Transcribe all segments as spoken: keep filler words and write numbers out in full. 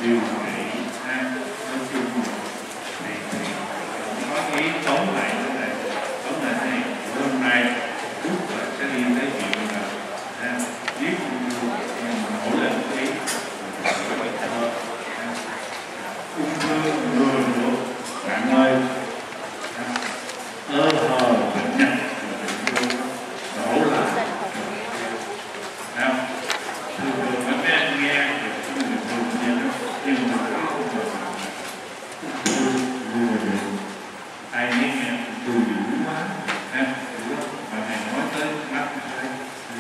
điều trị ha, nói chung thì có ý tóm lại thế này, tóm lại thế này, hôm nay Phúc sẽ đi tới chuyện là ha, biết ung thư nổi lên cái ung thư ngừa được bạn ơi, ơ hờ bệnh nhân đổ là nào thường thường các bé nghe được cái người thường như đó, nhưng mà cái ung thư ngừa được ai nghe nghe từ dữ quá ha, mà thầy nói tới mắt thấy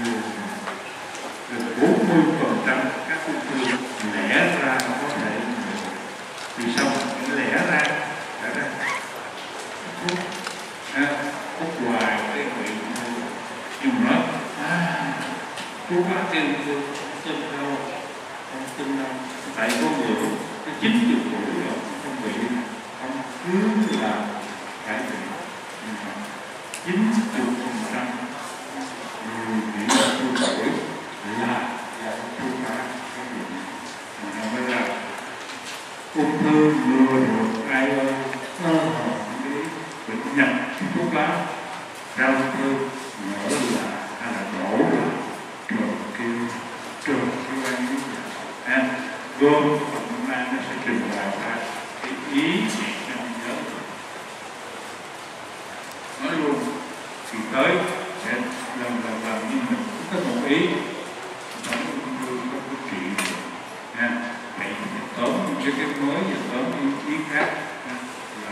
gần bốn mươi phần trăm các ung thư lẽ ra có thể vì sao cái lẽ ra lẽ ra thuốc ha, thuốc hoài cái bệnh nhưng mà nói à thuốc quá kêu tôi tin đâu không tin đâu, tại có người cái chín chục tuổi rồi không bị không cứ là cái bệnh chín chục phần trăm người bị ung thư tuổi là là ung thư cả cái bệnh mà nó mới là ung thư ngừa được ai ơi nó hỏi cái bệnh nhập thuốc lá rau thơm nở là hay là đổ là trường kêu trường kêu ăn như vậy ha, gồm hôm nay nó sẽ trình bày ra cái ý niệm trong nhớ nói luôn thì tới sẽ lần lần lần nhưng mình cũng có một ý trong ung thư có cái chuyện ha, vậy thì tóm cái cái mới và tóm ý khác là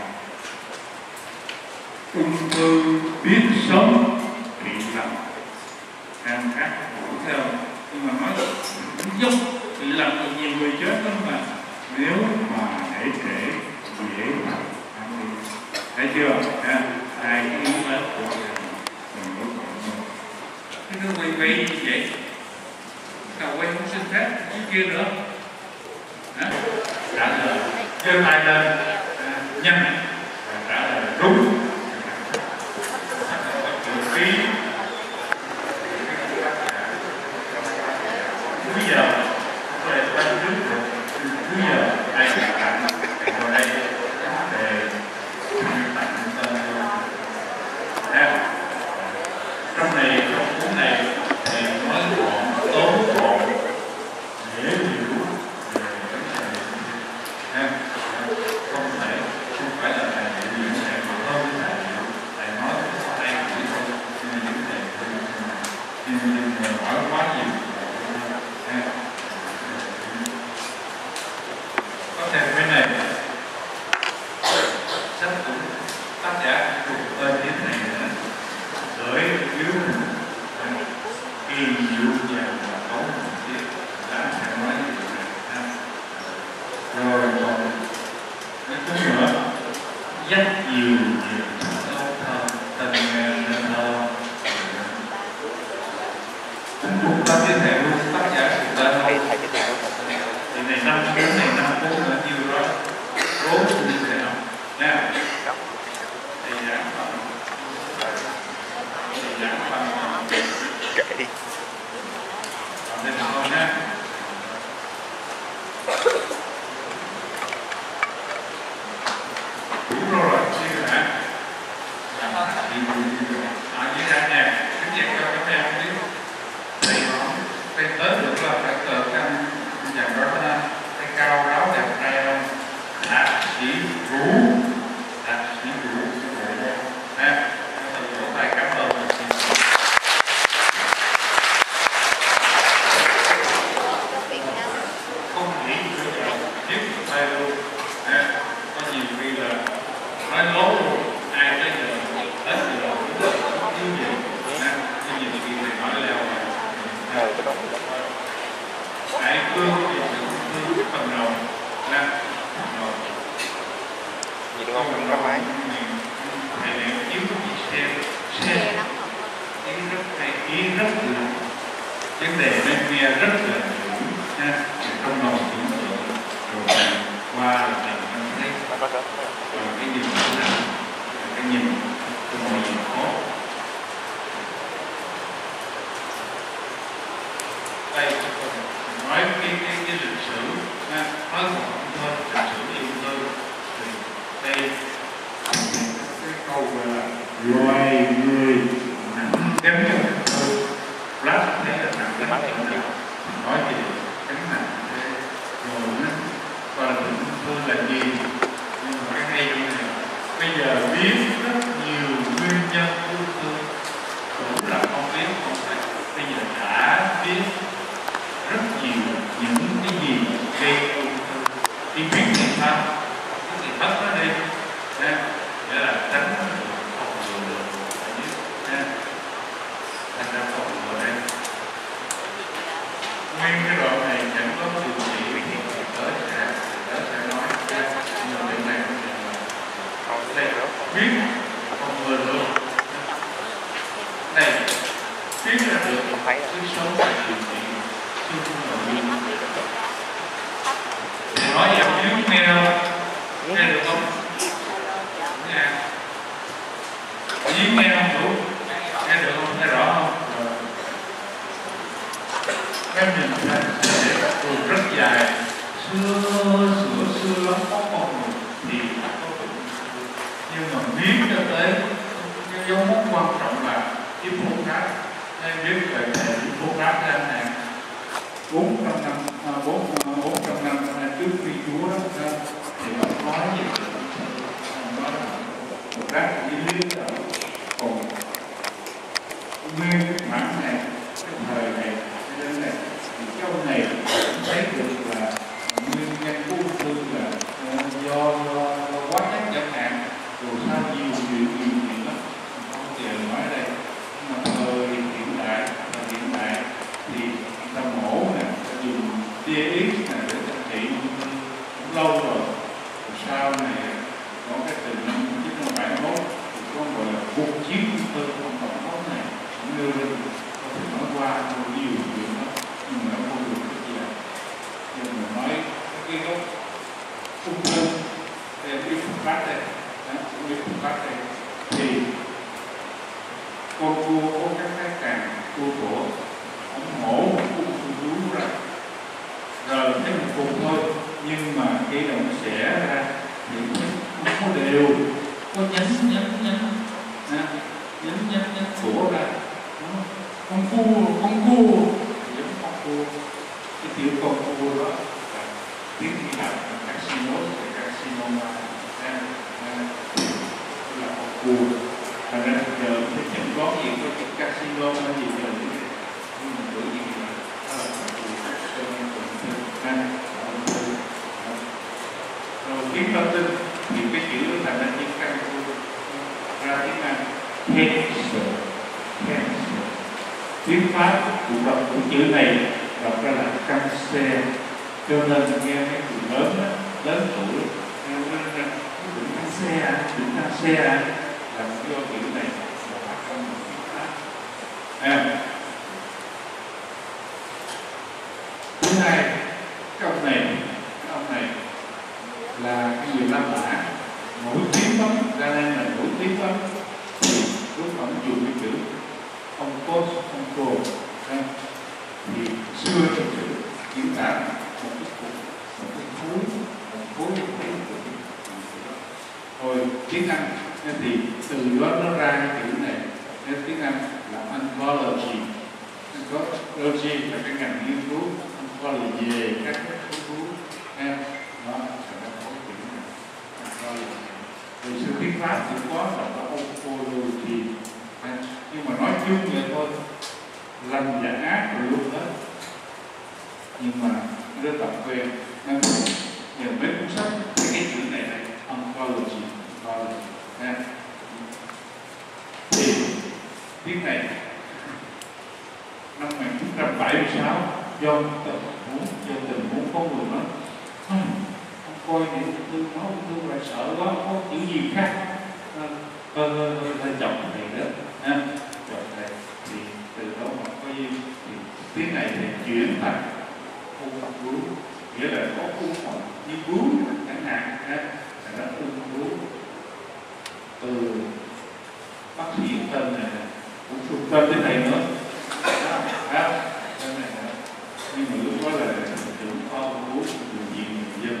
ung thư biết sống trị lành càng khác hữu theo, nhưng mà nói giống trị lành thì nhiều người chết lắm mà nếu mà để trễ dễ lành thấy chưa ha, hai cái ý lớn của mình đối tượng cái nó quay quay như vậy cầu quay không xin phép cái kia nữa hả, trả lời giơ tay lên nhanh trả lời đúng ký bây giờ có thể ta trước được bây giờ ai cả bạn vào đây để tặng tên trong này trong cuốn này thì nói gọn tóm gọn dễ hiểu ha, không thể không phải là thầy dạy gì thầy mà hơn thầy thầy nói ai chỉ thôi nhưng những thầy nhưng nhưng hỏi quá nhiều ha, có thêm cái này sách cũng tác giả cùng tên như thế này nữa gửi yếu kỳ diệu vàng và tốn một chiếc đã sẽ nói như vậy ha, rồi còn cái cuốn nữa dắt nhiều nhiều lâu thơ tình nghe nên thơ cũng cùng ta giới thiệu luôn tác giả cùng tên thôi thì này năm cuốn này năm cuốn nữa nhiêu đó bốn như thế nào nha, thì giảng phần thì giảng phần kệ còn đây thôi nha. Đúng rồi, như thế hả? À, như thế nè, cái chuyện cho các em biết thầy nói, thầy tới được là phải cờ canh dạng đó ha, thầy cao ráo đẹp trai không? Đạt sĩ rú, đạt sĩ rú, ha, thầy vỗ tay cảm ơn. Không nghĩ được rồi, tiếp tay luôn, ha, có nhiều khi là nói lố luôn, ai tới giờ hết giờ cũng rất yêu nhiều, ha, có nhiều khi thầy nói leo mà. Hãy cương thì sự cương phần đầu, ha, rồi. Gì đúng không? Không máy. Thầy này kiếm gì xem, xem, ý rất hay, ý rất là vấn đề nên nghe rất là hiểu, ha, trong lòng tưởng tượng, rồi qua là thầy thấy, rồi cái gì nữa là nói một thôi là xử lý ung thư. Thì đây cái câu gọi là loài người nặng kém nhất ung thư, lát thấy là nặng lắm nói gì cái nặng thế rồi nó gọi là bệnh ung thư là gì. Nhưng mà cái hay như này bây giờ biết rất nhiều nguyên nhân của ung thư, cũng là không biết không phải bây giờ đã biết rất nhiều những cái gì gây ung thư. Thì biết thì sao? Cái gì mất nó đi, nghĩa là tránh phòng ngừa được. Thành ra phòng ngừa đây. Nguyên cái đoạn này chẳng có điều trị thì tới sẽ tới sẽ nói nhưng mà bên này học đây biết phòng ngừa được. Đây biết ra được cứ sống và điều trị chứ không phải biết. Thì nói dòng dưới nghe đâu nghe được không? Nghe dưới nghe không đủ, nghe được không? Nghe rõ không? Cái nhìn thấy sẽ đường rất dài, xưa sửa xưa lắm có con người thì có bệnh. Nhưng mà biết cho tới cái dấu mốc quan trọng là cái phô rác. Nên biết về thể cái phô rác ra này bốn trăm năm bốn trăm năm trước khi Chúa đó thì ông nói gì ông nói phô rác chỉ biết ở còn nguyên cái mảng này cái thời này cái này thì cái ông này cũng thấy được là nguyên nhân của ung thư là do, do, do quá chất chẳng hạn, rồi sao nhiều chuyện nhiều chuyện lắm không thể nói đây. Nhưng mà thời hiện đại thời hiện đại thì người ta mổ nè, dùng tia X này để điều trị ung thư cũng lâu rồi. Rồi sau này có cái từ năm một nghìn chín trăm bảy mươi mốt thì có gọi là cuộc chiến ung thư không tổng thống này cũng nêu lên, có thể nói qua nhiều chuyện đó nhưng mà nó không được cái gì đâu. Nhưng mà nói cái gốc ung thư thì cái phương pháp đây, cái phương pháp đây thì con cua có các cái càng cua cổ, ông mổ ung thư vú ra rồi thấy một cục thôi, nhưng mà cái động xẻ ra thì không có đều, có nhánh nhánh nhánh nhánh nhánh nhánh cổ ra. Con cua con cua giống con cua, cái tiểu con cua đó là tiếng Hy Lạp là carcinoma, carcinoma là con cua. Thành ra giờ thì chẳng có gì có cái carcinoma gì giờ nhưng mà bởi vì là nó là con cua cho nên cũng thương ăn rồi tiếng Latin thì cái chữ thành ra tiếng căn cua ra tiếng Anh cancer, cancer. Tiếng Pháp cũng đọc của chữ này đọc ra là cancer, cho nên nghe mấy người lớn đó, lớn tuổi nghe nó ra chữ cancer à, chữ cancer à, là do chữ này là phát âm của tiếng Pháp. À. Thứ hai, cái ông này, cái ông này là cái người La Mã nổi tiếng lắm, ra nên là nổi tiếng lắm. Thì lúc ông dùng cái chữ ông Cos, ông Cồ thì xưa thì chữ diễn tả một cái cục, một cái khối, một khối một khối một khối. Rồi tiếng Anh thì từ đó nó ra cái chữ này, nên tiếng Anh là oncology. Oncology là cái ngành nghiên cứu oncology về các cái khối u. Đó sẽ có cái chữ này, oncology. Rồi sự tiếng Pháp thì có là oncology. Nhưng mà nói chung vậy thôi, lành và ác rồi luôn đó. Nhưng mà rất đọc quen nên nhờ mấy cuốn sách cái chữ này này oncology, oncology nha. Thì tiếng này năm một nghìn chín trăm bảy mươi sáu do tình huống do tình huống có người nói không coi những thư nói thư lại sợ quá, có chữ gì khác hơi hơi hơi chọc này nữa ha, chọc này thì từ đó mà có duyên thì tiếng này thì chuyển thành ung bướu, nghĩa là có ung hoặc như bướu chẳng hạn ha, là nó ung bướu. Từ bác sĩ tên này cũng thuộc tên thế này nữa đó, tên này nữa. Nhưng mà lúc đó là trưởng khoa ung bướu của bệnh viện Nhân dân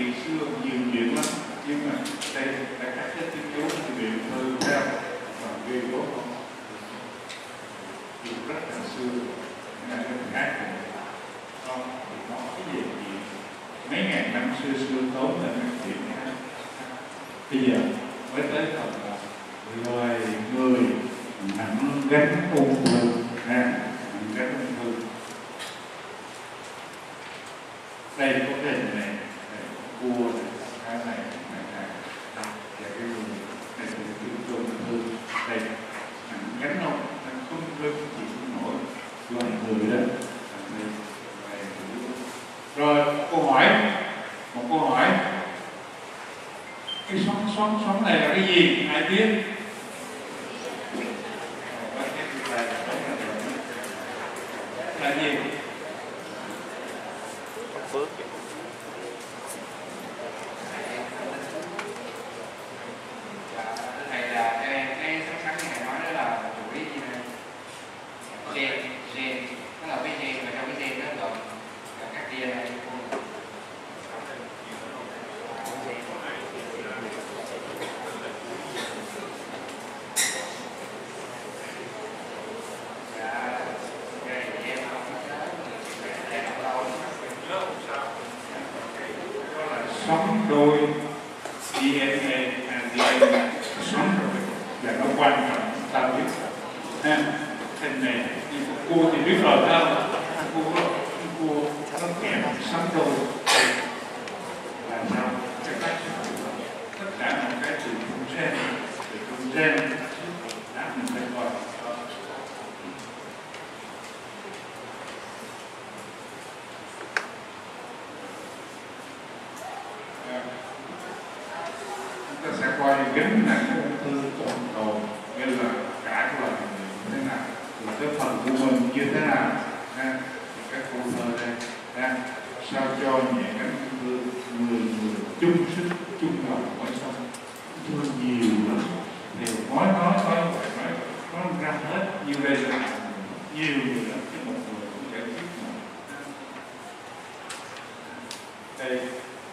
xưa nhiều chuyện lắm, nhưng mà đây là các cái tiếng chú thì biện thư theo và ghi gốc không chuyện rất là xưa, là cái khác không thì nó cái gì gì mấy ngàn năm xưa xưa tốn là cái chuyện này. Bây giờ mới tới phần là loài người nặng gánh ung thư, nặng gánh ung thư. Đây có cái hình này, cua này, cái này, này, này, và cái người này là cái ung thư. Đây nặng gánh không, nặng không lưng chỉ không nổi loài người đó. Rồi câu hỏi, một câu hỏi, cái xoắn xoắn xoắn này là cái gì? Ai biết? Là gì? Phước. Thầy là cái cái xoắn xoắn như thầy nói đó là chuỗi gen, gen, nó là cái gen mà trong cái gen đó gồm các đê en a. Sống đôi đê en a, đê en a sống rồi là nó quan trọng ta biết ha. Hình này cua thì biết rồi không? Cua cua nó kèm sống đôi là sao? Cái cách tất cả một cái từ trong gen, từ trong gen đã mình phải coi. Chúng ta sẽ coi gánh nặng ung thư toàn cầu, nghĩa là cả cái loài người như thế nào, rồi cái phần của mình như thế nào, ha, các câu thơ đây, ha, sao cho nhẹ gánh ung thư, người người chung sức chung lòng mỗi sống, ung thư nhiều lắm, thì nói nói nói vậy nói nói ra hết như đây là nhiều người lắm, chứ một người cũng giải quyết mà. Đây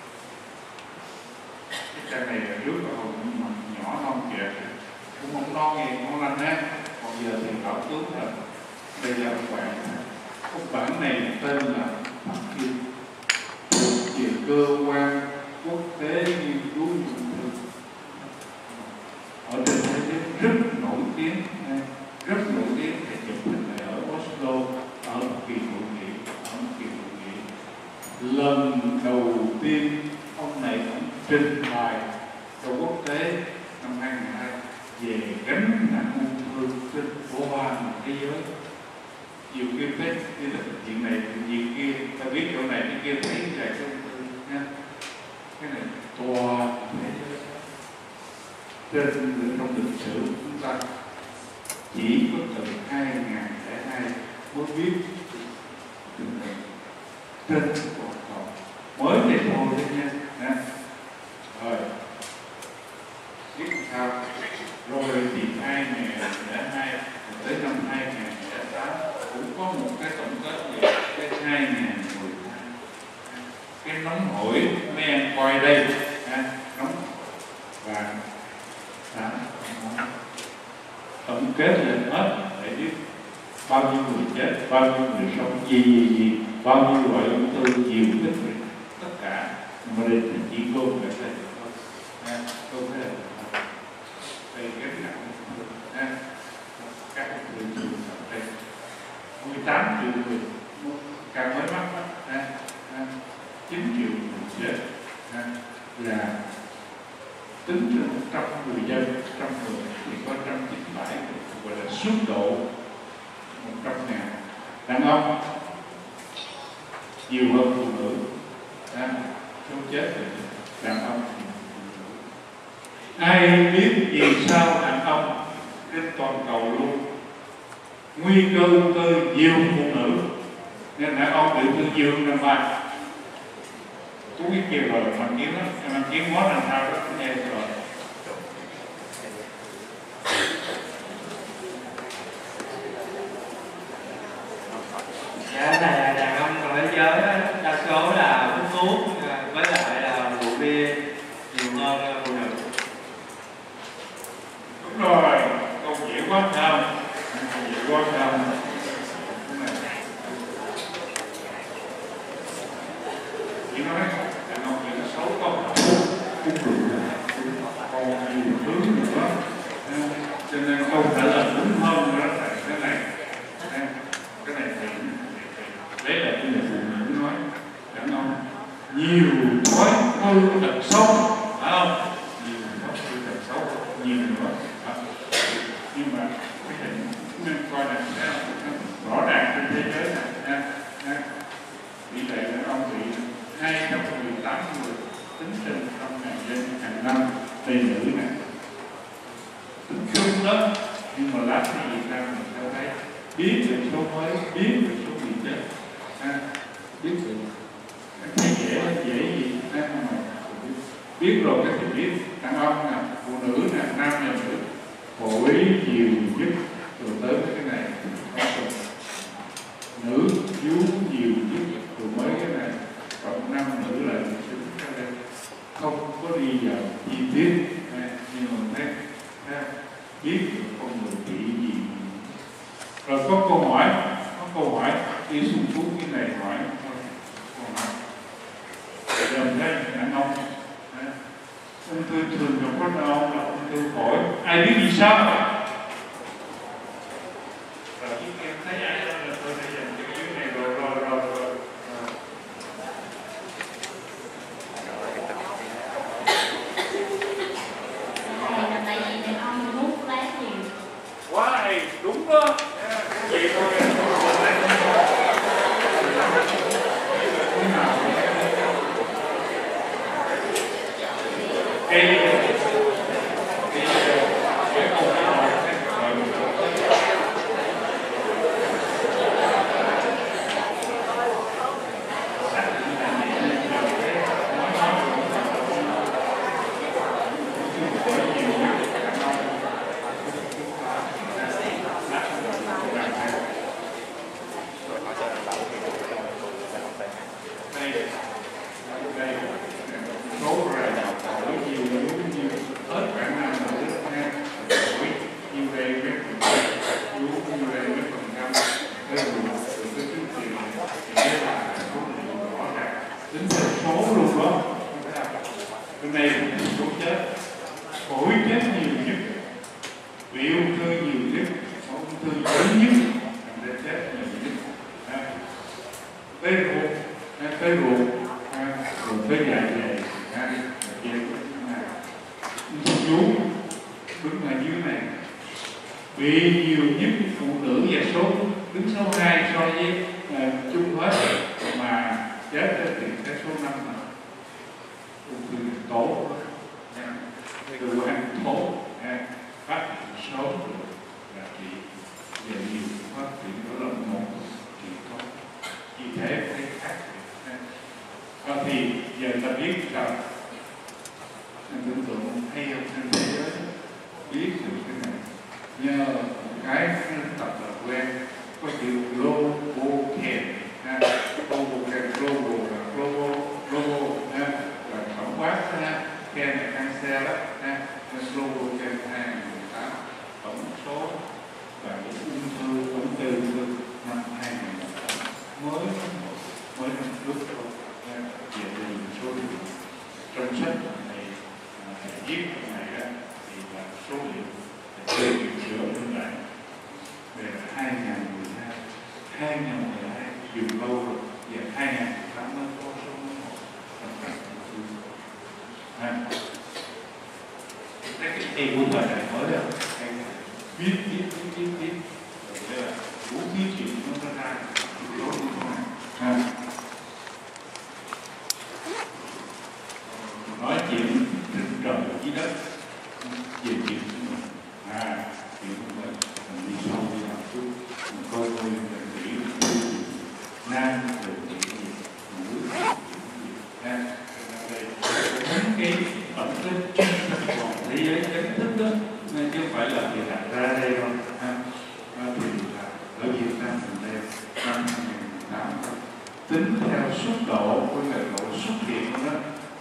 cái này là trước là hồi nhỏ non kìa, cũng không non gì, không lành á, còn giờ thì bảo tướng rồi. Đây là một bản, một bản này tên là Bản Kim, về cơ quan quốc tế nghiên cứu ung thư. Ở trên thế giới rất nổi tiếng, rất nổi tiếng để chụp hình này ở Oslo, ở một kỳ hội nghị, ở một kỳ hội nghị. Lần đầu tiên ông này cũng trình bày cho quốc tế năm hai nghìn hai về gánh nặng ung thư trên toàn thế giới. Nhiều khi thấy đi là chuyện này, chuyện kia, ta biết chỗ này, cái kia thấy về cái ung thư nha. Cái này toàn thế giới. Trên trong lịch sử chúng ta chỉ có từ hai nghìn lẻ hai mới biết trên toàn cầu mới này thôi đấy nha. Nè. Rồi biết sao rồi thì hai nghìn lẻ hai tới năm hai nghìn lẻ tám cũng có một cái tổng kết về cái hai nghìn mười hai cái nóng hổi mấy em coi đây ha, nóng và đã tổng kết lên hết để biết bao nhiêu người chết, bao nhiêu người sống, gì gì gì, bao nhiêu loại ung thư, nhiều cái tất cả. Mà đây thì chỉ gồm cái này thôi, ha, không thể là đây cái nặng ha, các ung thư thường ở đây mười tám triệu người, càng mới mắc đó, ha, chín triệu người chết, ha, là tính trên một trăm người dân, trăm người thì có một trăm chín mươi bảy người gọi là suất độ một trăm ngàn đàn ông nhiều hơn phụ nữ, ha, số chết thì đàn ông. Ai biết vì sao đàn ông trên toàn cầu luôn nguy cơ ung thư nhiều phụ nữ nên đàn ông bị ung thư nhiều hơn đàn bà. Chú biết kia rồi mà kiếm đó, mà kiếm món làm sao đó nghe rồi. Dạ, này là đàn ông còn thế giới đa số là hút thuốc với lại là chê nhiều hơn phụ nữ. Đúng rồi, câu dễ quá không? Câu dễ quá không? Chỉ nói đàn ông thì nó xấu không? Cũng được, còn nhiều thứ nữa. Cho nên không phải là đúng hơn nữa là cái này. Cái này thì đấy là cái người phụ nữ nói đàn ông nhiều thói hư tật xấu, phải không? Nhiều thói hư tật xấu, nhiều nữa. Nhưng mà cái hình nên coi là rõ ràng trên thế giới này tỷ lệ đàn ông bị hai trăm mười tám người tính trên trong ngàn dân hàng năm tây nữ này tính chung đó, nhưng mà lá thì Việt Nam mình cho thấy biết về số mới, biết về số bị chết, à, biết được thấy dễ dễ gì à, mà biết rồi cái thì biết đàn ông nè, phụ nữ nè, nam nè, nữ phổi nhiều nhất rồi tới cái này nữ vú nhiều nhất rồi mới cái này, còn nam nữ là chúng ta đây không có đi vào chi tiết à, nhưng mà thấy à, biết được con người bị gì. Rồi có câu hỏi, có câu hỏi đi xuống xuống cái này hỏi câu hỏi giờ thấy đàn ông ung thư thường gặp có đàn ông là ung thư phổi, ai biết vì sao? Rồi khi em thấy ai đó là tôi sẽ dành cái dưới này rồi rồi rồi rồi quá hay, đúng đó, vậy thôi. Cái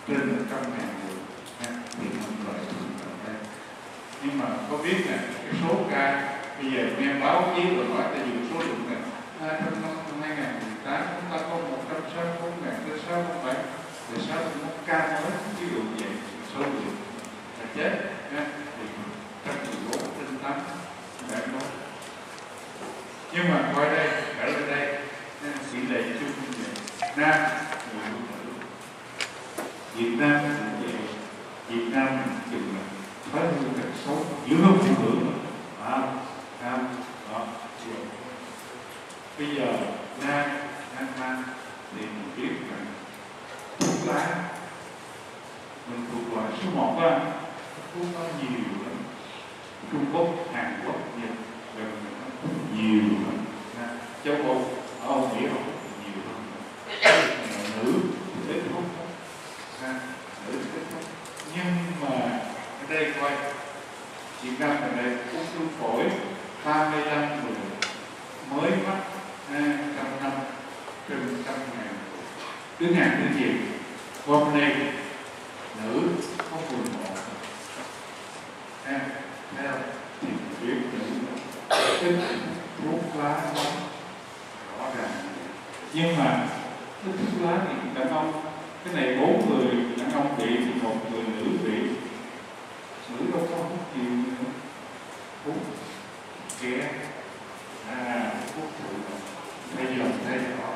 trên một trăm ngàn người thì mình loại trừ đây. Nhưng mà có biết nè, cái số ca bây giờ nghe báo chí rồi nói ta dùng số lượng này trong năm hai nghìn mười tám chúng ta có một trăm sáu mươi bốn ngàn tới sáu mươi bảy để sáu mươi mốt ca mới, ví dụ vậy số lượng là chết nha, thì trăm mười bốn trên tám đã có. Nhưng mà coi đây, ở đây tỷ lệ chung như vậy, nam người nữ, Việt Nam cũng vậy, Việt Nam chừng là thói hư tật xấu dữ hơn phụ nữ mà, à, nam đó. Bây giờ nam nam nam thì mình biết là thuốc lá mình thuộc loại số một á, thuốc nó nhiều lắm, Trung Quốc, Hàn Quốc, Nhật gần nhiều lắm, châu Âu, ở Âu Mỹ không nhiều hơn, nữ thì ít hút, nữ ít hút, nhưng mà ở đây coi Việt Nam ở đây ung thư phổi ba mươi lăm người mới mắc trong năm trên trăm ngàn cứ ngàn thứ gì hôm nay nữ có mười một em theo thì biết nữ cái thuốc lá nóng rõ ràng, nhưng mà cái thuốc lá thì đàn ông cái này bốn người đàn ông bị thì một người nữ bị, nữ đâu có hút nhiều nữa, hút ghé à hút thử bây giờ thấy rõ,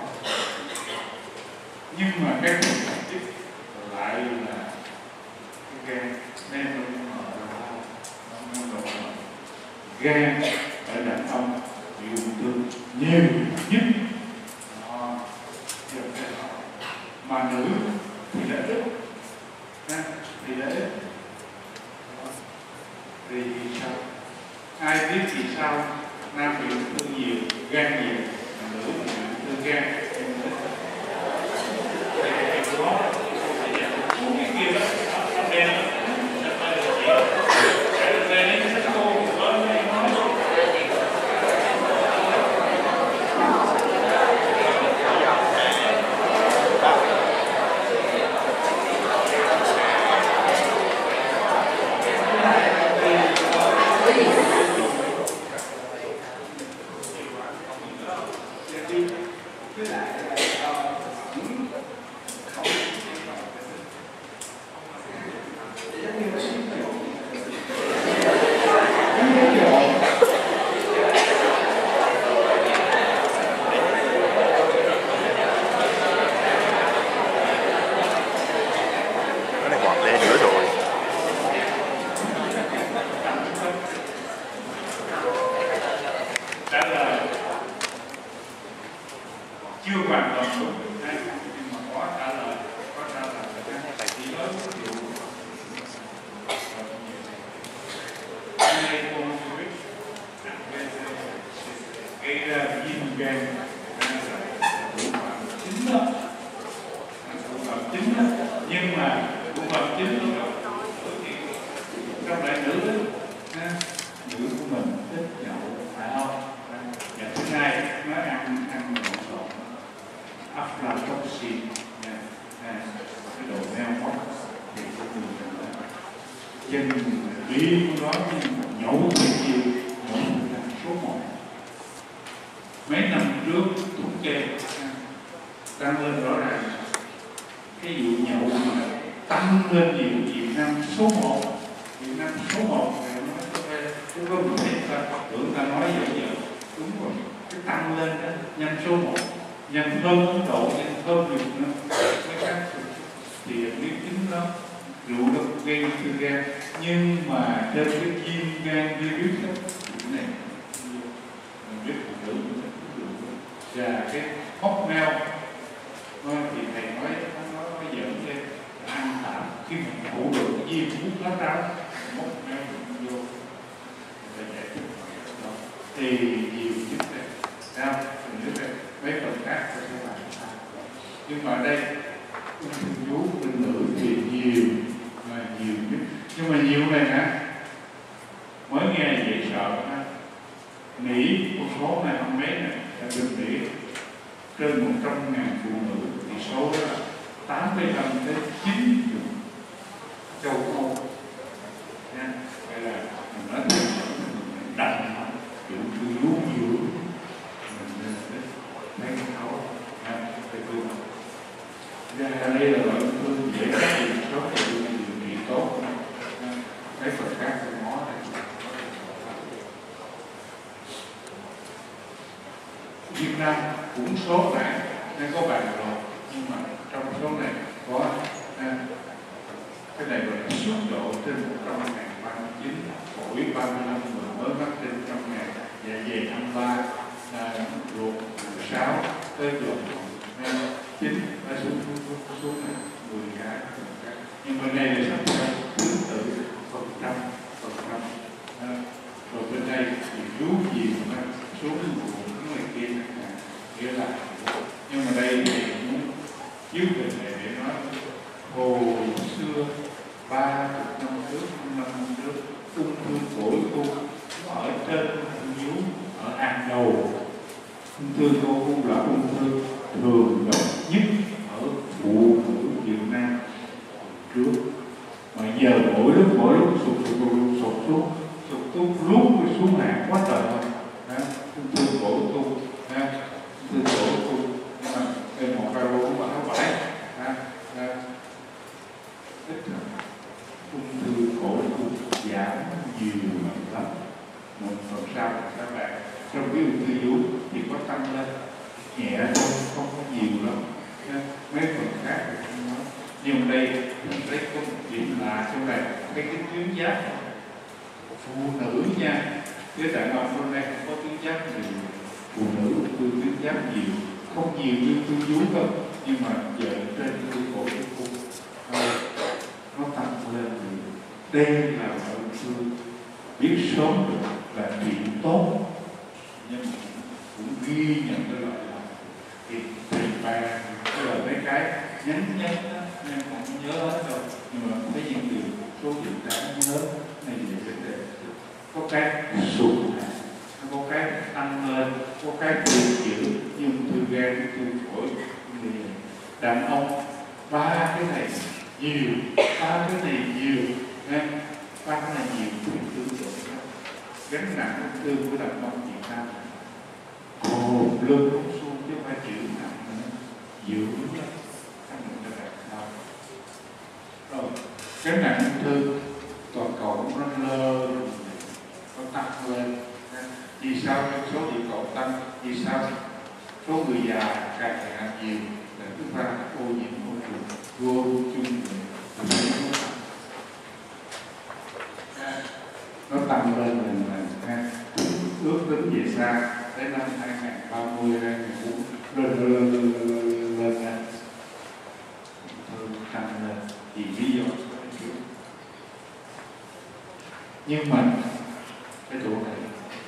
nhưng mà cái thực chất lại là cái gan nên nó mở ra nó mở gan ở đàn ông bị ung thư nhiều nhất đó, mà nữ thì đã ít thì đã ít thì vì sao ai biết vì sao nam bị ung thư nhiều gan nhiều mà nữ bị ung thư gan chưa hoàn toàn đúng, nhưng mà có trả lời, có trả lời là chỉ nói ví dụ này con biết gây ra viêm gan thủ phạm chính đó, thủ phạm chính đó, nhưng mà thủ phạm chính đó trong lại nữ đó, nữ của mình thích nhậu phải không? Và thứ hai nó ăn ăn lộn xộn, aflatoxin, cái độ meo mốc thì có người là chân tuy của nó nhưng mà nhậu thì nhiều, nhậu là số một. Mấy năm trước thống kê tăng lên rõ ràng, cái vụ nhậu mà tăng lên nhiều, Việt Nam số một, Việt Nam số một này nó cũng có một thể ta tưởng ta nói vậy vậy đúng rồi, cái tăng lên đó nhanh số một, nhanh hơn Ấn Độ, nhanh hơn Việt Nam, cái khác thì biết chính đó rượu nó gây ung thư gan, nhưng mà trên cái viêm gan virus đó này mình biết phụ nữ và cái hốc meo thì thầy nói nó nó dẫn lên ăn tạm khi mình ngủ được cái viêm hút lá trắng hốc meo vô để giải thích thì nhiều nhất này sao mình biết đây mấy phần khác sẽ làm sao, nhưng mà ở đây ung thư vú bên nữ thì nhiều mà nhiều nhất, nhưng mà nhiều này hả mới nghe vậy sợ ha. Mỹ con số này không mấy này ở bên Mỹ trên một trăm ngàn phụ nữ thì số đó là tám mươi lăm tới chín mươi châu Âu nha, hay là mình nói thêm đành chịu thư vú nhiều mình nên thấy thấu ha, cái thương ra đây là loại ung thư dễ phát hiện sớm và điều trị tốt, cái phần khác của nó này. Việt Nam cũng số nạn nên có bàn rồi, nhưng mà trong số này có à, cái này gọi là suốt độ trên một trăm ngàn ba mươi chín, phổi ba mươi lăm, người mới mắc trên một trăm ngàn, dạ dày hai mươi ba, à, ruột sáu, tới ruột chín, nó xuống xuống xuống này mười cái, nhưng bên đây là sắp theo thứ tự phần trăm phần trăm, rồi bên đây thì vú gì mà xuống ruột cái này kia nghĩa là, nhưng mà đây thì muốn chiếu hình này để nói hồi xưa ba chục năm trước, năm năm trước, ung thư phổi u nó ở trên ung thư vú, ở hàng đầu. Ung thư phổi u là ung thư thường gặp nhất ở phụ nữ Việt Nam trước, mà giờ mỗi lúc mỗi lúc sụt sụt sụt sụt xuống sụt xuống lúc xuống hàng quá trời thôi. Ung thư phổi u, ung thư phổi u, nhưng mà thêm một cái lỗ mà nó phải ít ung thư phổi u giảm nhiều lắm, một phần sau các bạn trong cái ung thư vú thì có tăng lên nhẹ thôi, không có nhiều lắm, mấy phần khác thì không nói. Nhưng đây mình thấy có một điểm lạ trong này, cái cái tuyến giáp phụ nữ nha, cái đàn ông hôm nay không có tuyến giáp nhiều, phụ nữ ung thư tuyến giáp nhiều, không nhiều như ung thư vú đâu, nhưng mà giờ trên ung thư phổi u nó tăng lên nhiều. Đây là ung thư biết sớm được là trị tốt, nhưng cũng ghi nhận cái loại là thì thầy bà cái là mấy cái nhánh nhánh đó nên không nhớ hết đâu, nhưng mà thấy những điều số điện đã nhớ này thì vấn đề có cái sụt có cái tăng lên, có cái điều chữ như ung thư gan, ung thư phổi, thì đàn ông ba cái này nhiều, ba cái này nhiều nha, ba cái này nhiều thì tương tự gánh nặng ung thư của đàn ông Việt Nam ồ lương không xu chứ không phải chịu nặng nữa, dữ lắm các mình đã đạt sao rồi gánh nặng ung thư toàn cầu nó lơ nó tăng lên. Vì sao số địa cầu tăng? Vì sao số người già càng ngày nhiều là chúng ta ô nhiễm môi trường vô chung nó tăng lên mình là ước tính về xa đến năm hai nghìn ba mươi, hai nghìn bốn mươi lên lên lên lên lên lên tăng lên vì lý do nhưng mà cái chỗ này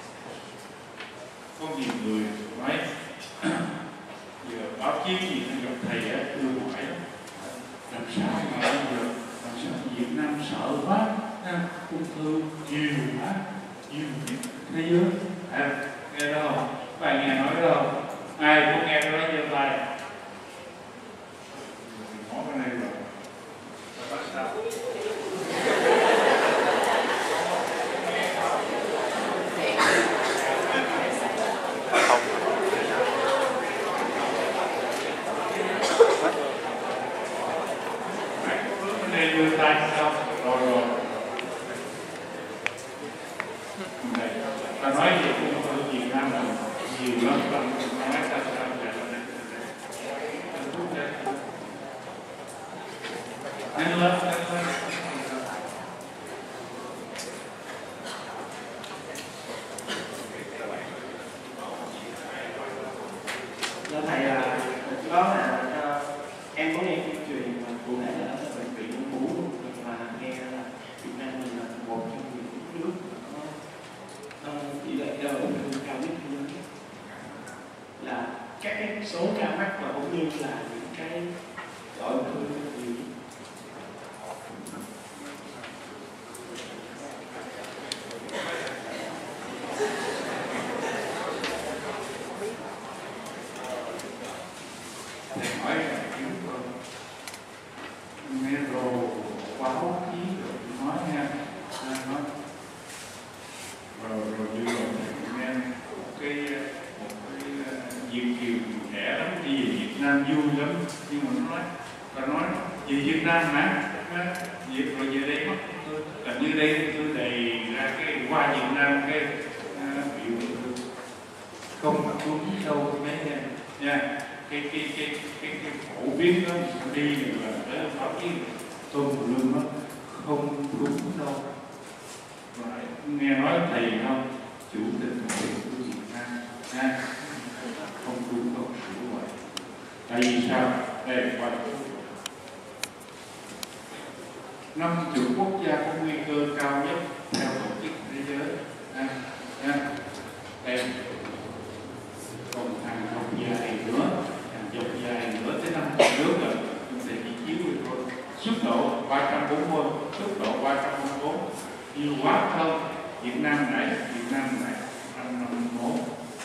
có nhiều người nói giờ báo chí gì nó gặp thầy á đưa hỏi làm sao mà bây giờ làm sao Việt Nam sợ quá ung thư nhiều quá nhiều nhất thế giới à, nghe đâu không? Bài nghe nói đâu ai cũng nghe nói như vậy nói cái này rồi có sao đưa tay xong rồi rồi này ta nói về ung thư Việt Nam là nhiều lắm, ta nói ta sao vậy là này anh lên anh lên Thưa thầy là đó là em có nghe tuyên truyền cụ thể là ở bệnh viện ung bướu và nghe là Việt Nam mình là một trong những nước có tỷ lệ ung thư cao nhất thế giới, là các cái số ca mắc và cũng như là những cái loại ung thư nhiều. thầy hỏi nghe rồi báo chí Việt Nam mà Việt rồi về đây mất là như đây tôi đề ra cái qua Việt Nam cái biểu không đúng đâu mấy em nha, cái cái cái cái cái phổ biến đó đi là tới pháp với Tôn Thủ Lương đó không đúng đâu. Và nghe nói thầy không chủ tịch hội của Việt Nam nha, không đúng đâu đúng vậy. Tại vì sao? Đây qua năm chục quốc gia có nguy cơ cao nhất theo tổ chức thế giới nha, nha. Đây còn hàng học dài nữa, hàng chục dài nữa tới năm chục nước rồi, chúng ta chỉ chiếu được thôi. Xuất độ ba trăm bốn mươi, xuất độ ba trăm bốn mươi bốn, nhiều quá không? Việt Nam này, Việt Nam này năm năm mươi mốt,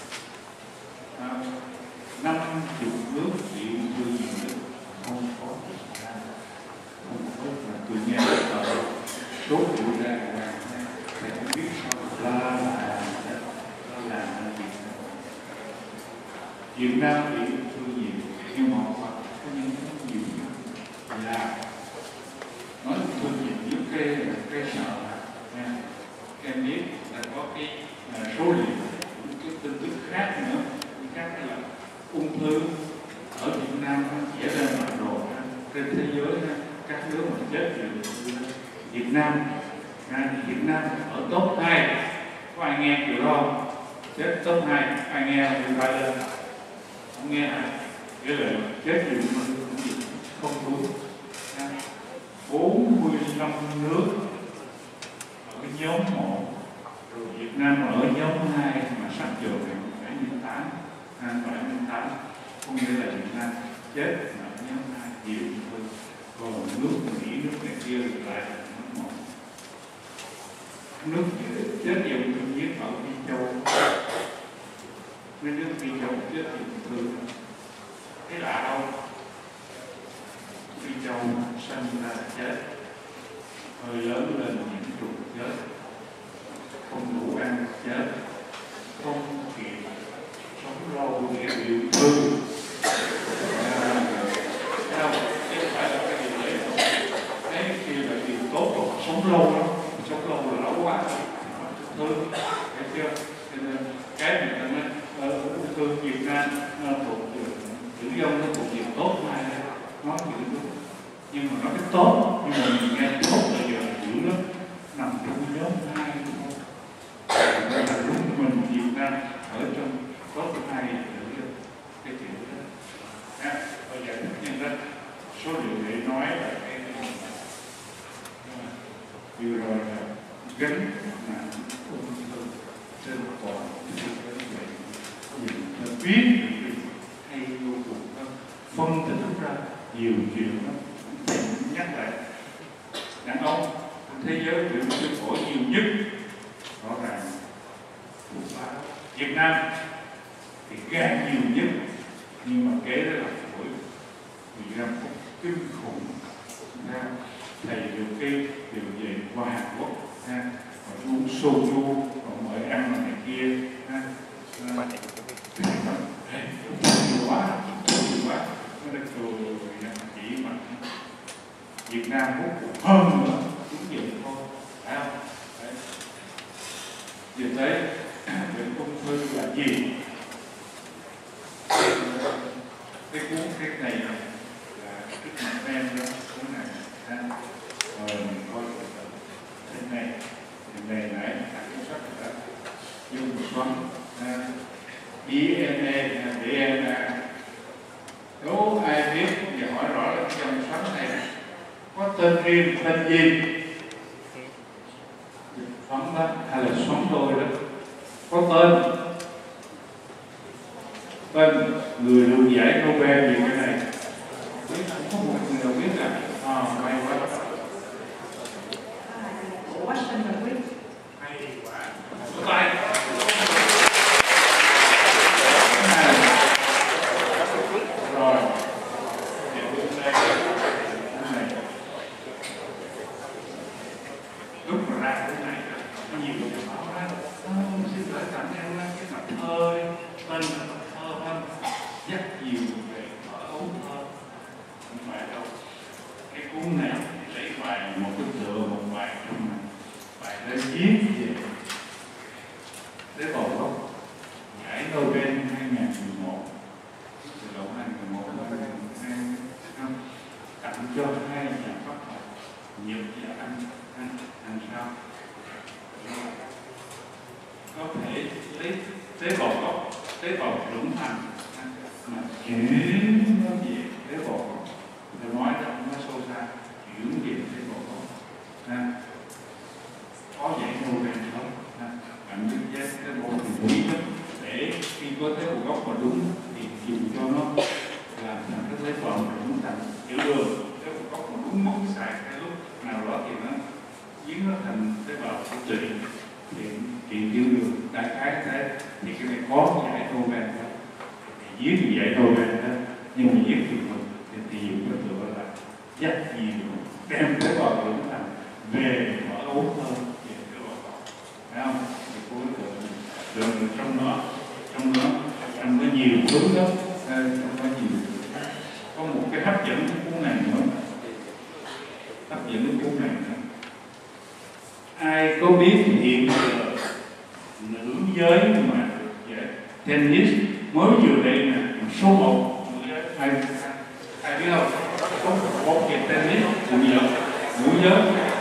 năm chục nước chịu chưa nhiều nước không có Việt Nam, không có là tôi nghe ở số liệu ra là thầy không biết sao là là là là Việt Nam bị thương nhiều nhưng mà họ có những cái nhiều là nói thương nhiều nhất cái cái sợ nha, em biết là có cái số liệu cái tin tức khác nữa, khác là ung thư ở Việt Nam vẽ ra bản đồ trên thế giới các nước mà chết vì Việt Nam Việt Nam ở top hai, có ai nghe kiểu đó chết top hai, ai nghe thì phải lên không nghe hả? Cái là chết nhiều mà không đúng. bốn mươi lăm nước ở cái nhóm một, rồi Việt Nam ở nhóm hai mà sắp giờ thì bảy mươi tám, bảy mươi tám, không nghĩa là Việt Nam chết mà ở nhóm hai nhiều hơn. Còn nước Mỹ, nước này kia lại là nhóm một. Nước chết nhiều hơn nhất ở Phi Châu. Mấy nước Phi Châu chết nhiều hơn. Thế lạ không? Phi Châu sinh ra chết, hơi lớn lên nhiễm trùng chết, không đủ ăn chết, không kịp sống lâu để điều thương. Sao? Thế phải là cái điều đấy không? Thế kia là điều tốt rồi, sống lâu lắm, sống lâu là lâu quá, thương, thấy chưa? Cho nên cái mình ta nói ung thư Việt Nam thuộc chữ dông nó thuộc về tốt mai đây, nói chữ đúng. Nhưng mà nói cái tốt, nhưng mà mình nghe tốt là giờ chữ đó nằm trong nhóm hai đúng không? Đó là đúng mình Việt Nam ở trong tốt hai chữ cái chữ đó. À, bây giờ tất nhiên đó số liệu để nói là cái vừa rồi là gánh là ung thư trên toàn nhìn biết hay vô cùng phân tích ra nhiều chuyện lắm. Nhắc lại đàn ông thế giới bị ung thư phổi nhiều nhất rõ ràng Việt Nam thì gan nhiều nhất, nhưng mà kế đó là phổi. Việt Nam có kinh khủng ha. Thầy được cái điều về qua Hàn Quốc ha, rồi uống soju, rồi mời ăn này kia ha. Nhiều quá, nhiều quá, nó đã cười chỉ mà Việt Nam hút hơn nữa, đúng vậy thôi, phải không? Đấy. Vì thế, bệnh ung thư là gì? Cái cuốn cái này là cái mặt em đó, cuốn này, rồi mình coi cái này, cái này nãy các cuốn sách đã dùng xoắn, đê en a, đê en a. Nếu ai biết thì hỏi rõ là trong xoắn này có tên riêng, tên gì? Xoắn đó, hay là xoắn đôi đó? Có tên. Tên người được giải Nobel về cái này. Biết cũng có một người nào biết à? À, may quá. Washington Week. Hay quá. Tay. Rồi. Lúc mà ra cái này, có nhiều người bảo ra, xin lỗi cảm ơn cái mặt thơ, tên là mặt thơ hơn, rất nhiều về thở ấu thơ. Không phải đâu. Cái cuốn này lấy bài một cái tựa một bài trong này bài đã viết về tế bào gốc giải Nobel hai nghìn mười một từ đầu hai nghìn mười một đến hai nghìn mười hai tặng cho hai nhà pháp học Nhật và Anh Anh Anh sao có thể lấy tế bào gốc tế bào trưởng thành mà chuyển nó về tế bào gốc tôi nói rằng nó sâu xa chuyển về tế bào gốc có giải Nobel không bạn biết giá tế bào quý lắm để khi có tế bào gốc mà đúng thì dùng cho nó làm thành cái tế bào trưởng thành tiểu đường tế bào gốc mà đúng mức xài cái lúc nào đó thì nó biến nó thành tế bào của trị thì chuyện tiểu đường đại khái thế thì cái này có giải Nobel đó thì viết thì giải Nobel đó nhưng mà viết thì thì, thì dùng cái tựa là rất nhiều đem tế bào trưởng thành về mở ấu hơn về tế bào gốc phải không thì có cái tựa đường trong nó trong nó trong nó nhiều thứ đó trong nó nhiều có một cái hấp dẫn của cuốn này nữa hấp dẫn của cuốn này nữa ai có biết hiện giờ nữ giới mà tennis mới vừa đây nè số một ai ai biết không có một bóng chuyền tennis nữ giới nữ giới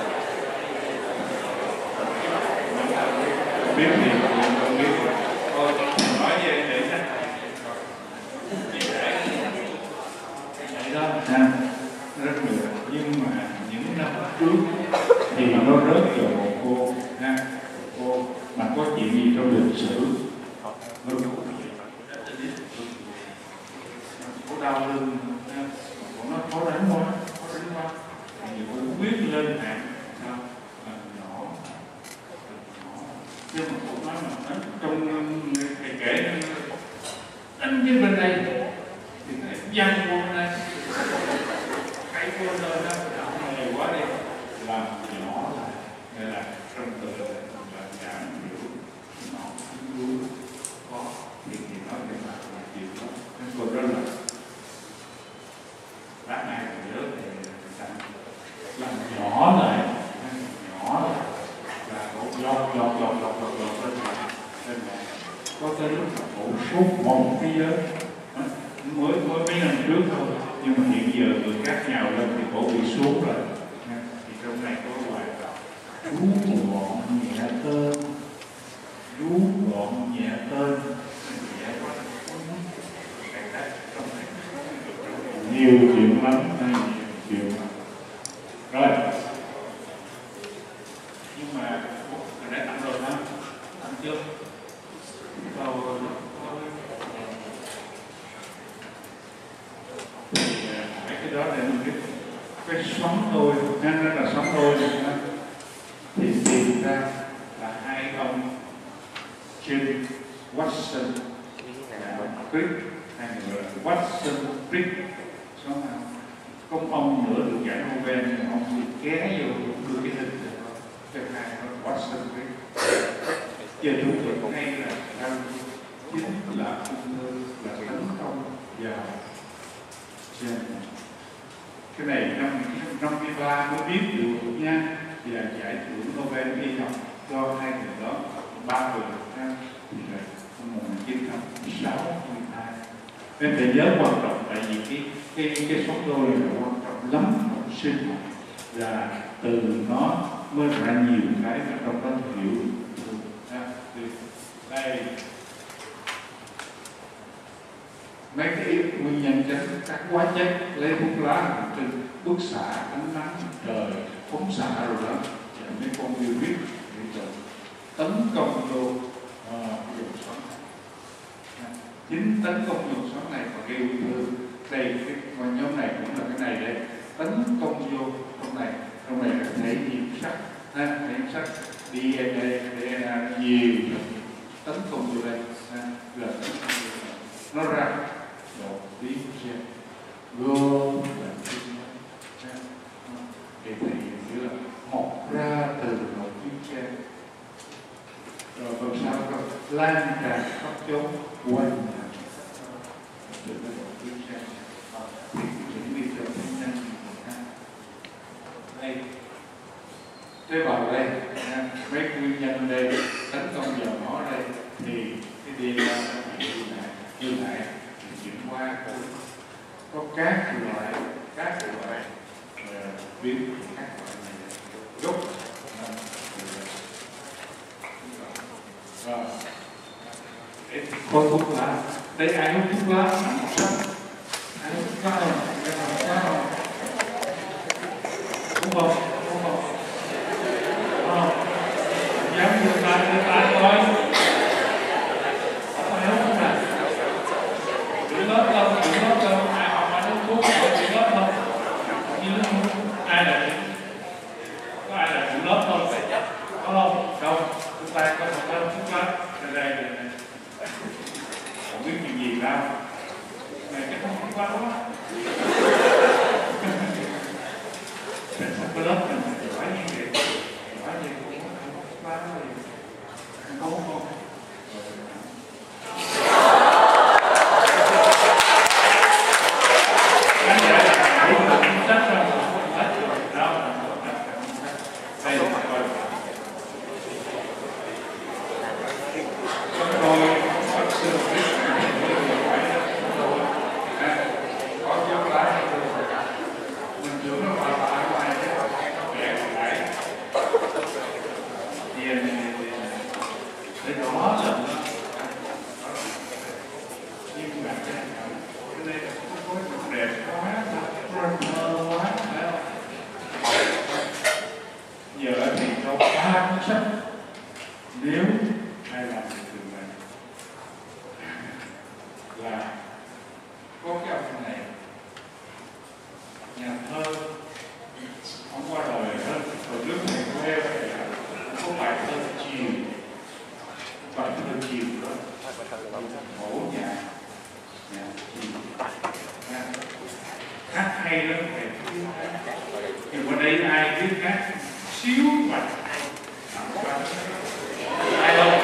biết thì không biết thôi nói về để vậy đó ha rất nhiều nhưng mà những năm trước thì nó rớt vào một cô ha cô mà có chuyện gì trong lịch sử nó cô đau lưng cô nó khó đánh quá khó đánh quá thì cô cũng biết lên hạng sao nhỏ nhỏ nhưng mà cô nói là trong kể kể đánh cái bên đây thì cái văn cô này cái cô lên đó này quá đi làm nhỏ lại đây là trong từ là giảm hiểu nó luôn có thì thì nói về mặt là chịu đó nên cô rất là bác này nhớ thì làm nhỏ lại nhỏ lại là cổ dọc dọc dọc dọc dọc dọc lên lên này có tới lúc là cổ suốt một cái giới mới mới mấy năm trước thôi nhưng mà hiện giờ người cắt nhào lên thì cổ bị xuống rồi thì trong này có loại rú gọn nhẹ tơn rú gọn nhẹ tơn nhẹ quá nhiều chuyện lắm nhiều chuyện rồi nhưng mà mình đã tặng rồi đó tặng chưa đâu mấy cái đó là cái cái sống tôi nên nó là sống tôi thì tìm ra là hai ông James Watson và Crick hay gọi là Watson Crick sống nào không ông nữa được giải Nobel nhưng ông bị ké vô đưa cái hình cho hai ông Watson Crick giờ chúng tôi cũng hay là sao chính là ung thư là tấn công vào gen cái này năm một nghìn chín trăm năm mươi ba mới biết được nha thì là giải thưởng Nobel y học cho hai người đó ba người thì là năm một nghìn chín trăm sáu mươi hai nên phải nhớ quan trọng tại vì cái cái cái sống đôi là quan trọng lắm trong sinh học là từ nó mới ra nhiều cái mà trong đó hiểu đây mấy cái nguyên nhân chính các hóa chất lấy thuốc lá trên bức xạ ánh nắng trời phóng xạ rồi đó mấy con virus tấn công vô dòng sống chính tấn công dòng sống này và gây ung thư đây cái nhóm này cũng là cái này đấy tấn công vô trong này trong này là thể hiện sắc ha thể hiện sắc đê en a đê en a nhiều tấn công vô đây ha là tấn công vô đây nó ra một biến gen gồm là thì thì như là mọc ra từ một biến gen rồi còn sao không lan tràn khắp chốn quanh từ cái một biến gen thì những đi cho thiên nhân tế bào đây, mấy nguyên nhân đây tấn công vào nó đây thì cái đê en a nó bị lưu lại, lưu lại chuyển qua có các loại các loại biến các loại này gốc rồi để khôi phục lại. Đây ai hút thuốc lá nặng một sắc, ai hút thuốc lá không? Ai hút thuốc lá không? Đúng không? Đúng không? Không. Dám đưa tay đưa tay coi. Không ai hút thuốc nào. Đừng lớp không? Đừng lớp không? Ai học ai hút thuốc nào? Đừng lớp không? Như ai là có ai là chủ lớp không? Có không? Không. Chúng ta có một cái thuốc lá ở đây này. Không biết chuyện gì đâu. Này cái không thuốc lá quá. Mình không có lớp mình phải giỏi như vậy. Giỏi như vậy cũng không có thuốc lá gì. Không có không? Khán giả là đúng là chính sách đâu. Hết rồi. Đâu là một cách là chính sách. Đây là coi. Chúng tôi có sự biết có thuốc lá mình tưởng nó vào lại ngoài cái kẻ còn lại thì để đó là nhưng mà cái này có đẹp quá thơ quá giờ thì có ba cuốn sách nếu ai làm được điều này là có cái ông này nhà thơ ông qua đời hơn hồi trước này của em có bài thơ chiều bài thơ chiều đó mẫu nhà nhà chiều hát hay lắm thầy thì qua đây ai biết hát xíu bài ai đâu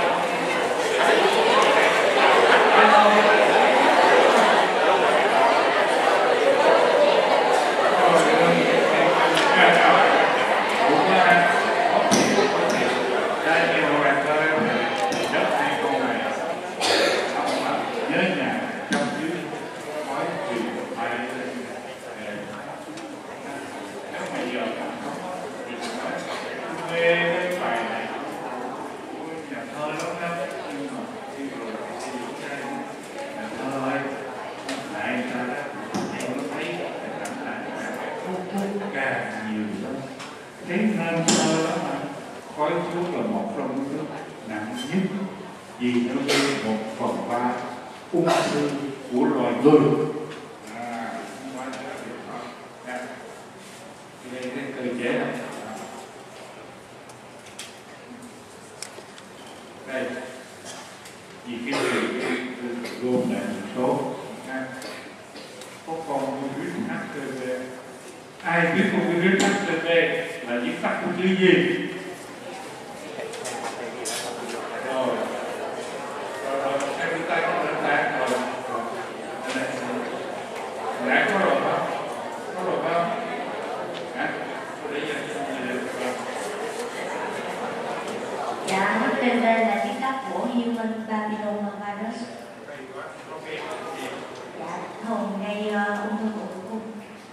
thế nên thơ đó mà khói thuốc là một trong những thứ nặng nhất vì nó gây một phần ba ung thư của loài người. À, đây cái cơ chế này. Đây, vì cái gì gồm là một số có con virus hát pê vê. Ai biết con virus hát pê vê là viết tắt của chữ gì? Rồi, rồi, rồi, em đưa tay con lên tay, rồi, rồi, đã có rồi không? Có rồi không? Hả? Để cho chị được rồi. Dạ, hát pê vê là viết tắt của Human Papillomavirus. Dạ, thường gây uh, ung thư cổ tử cung.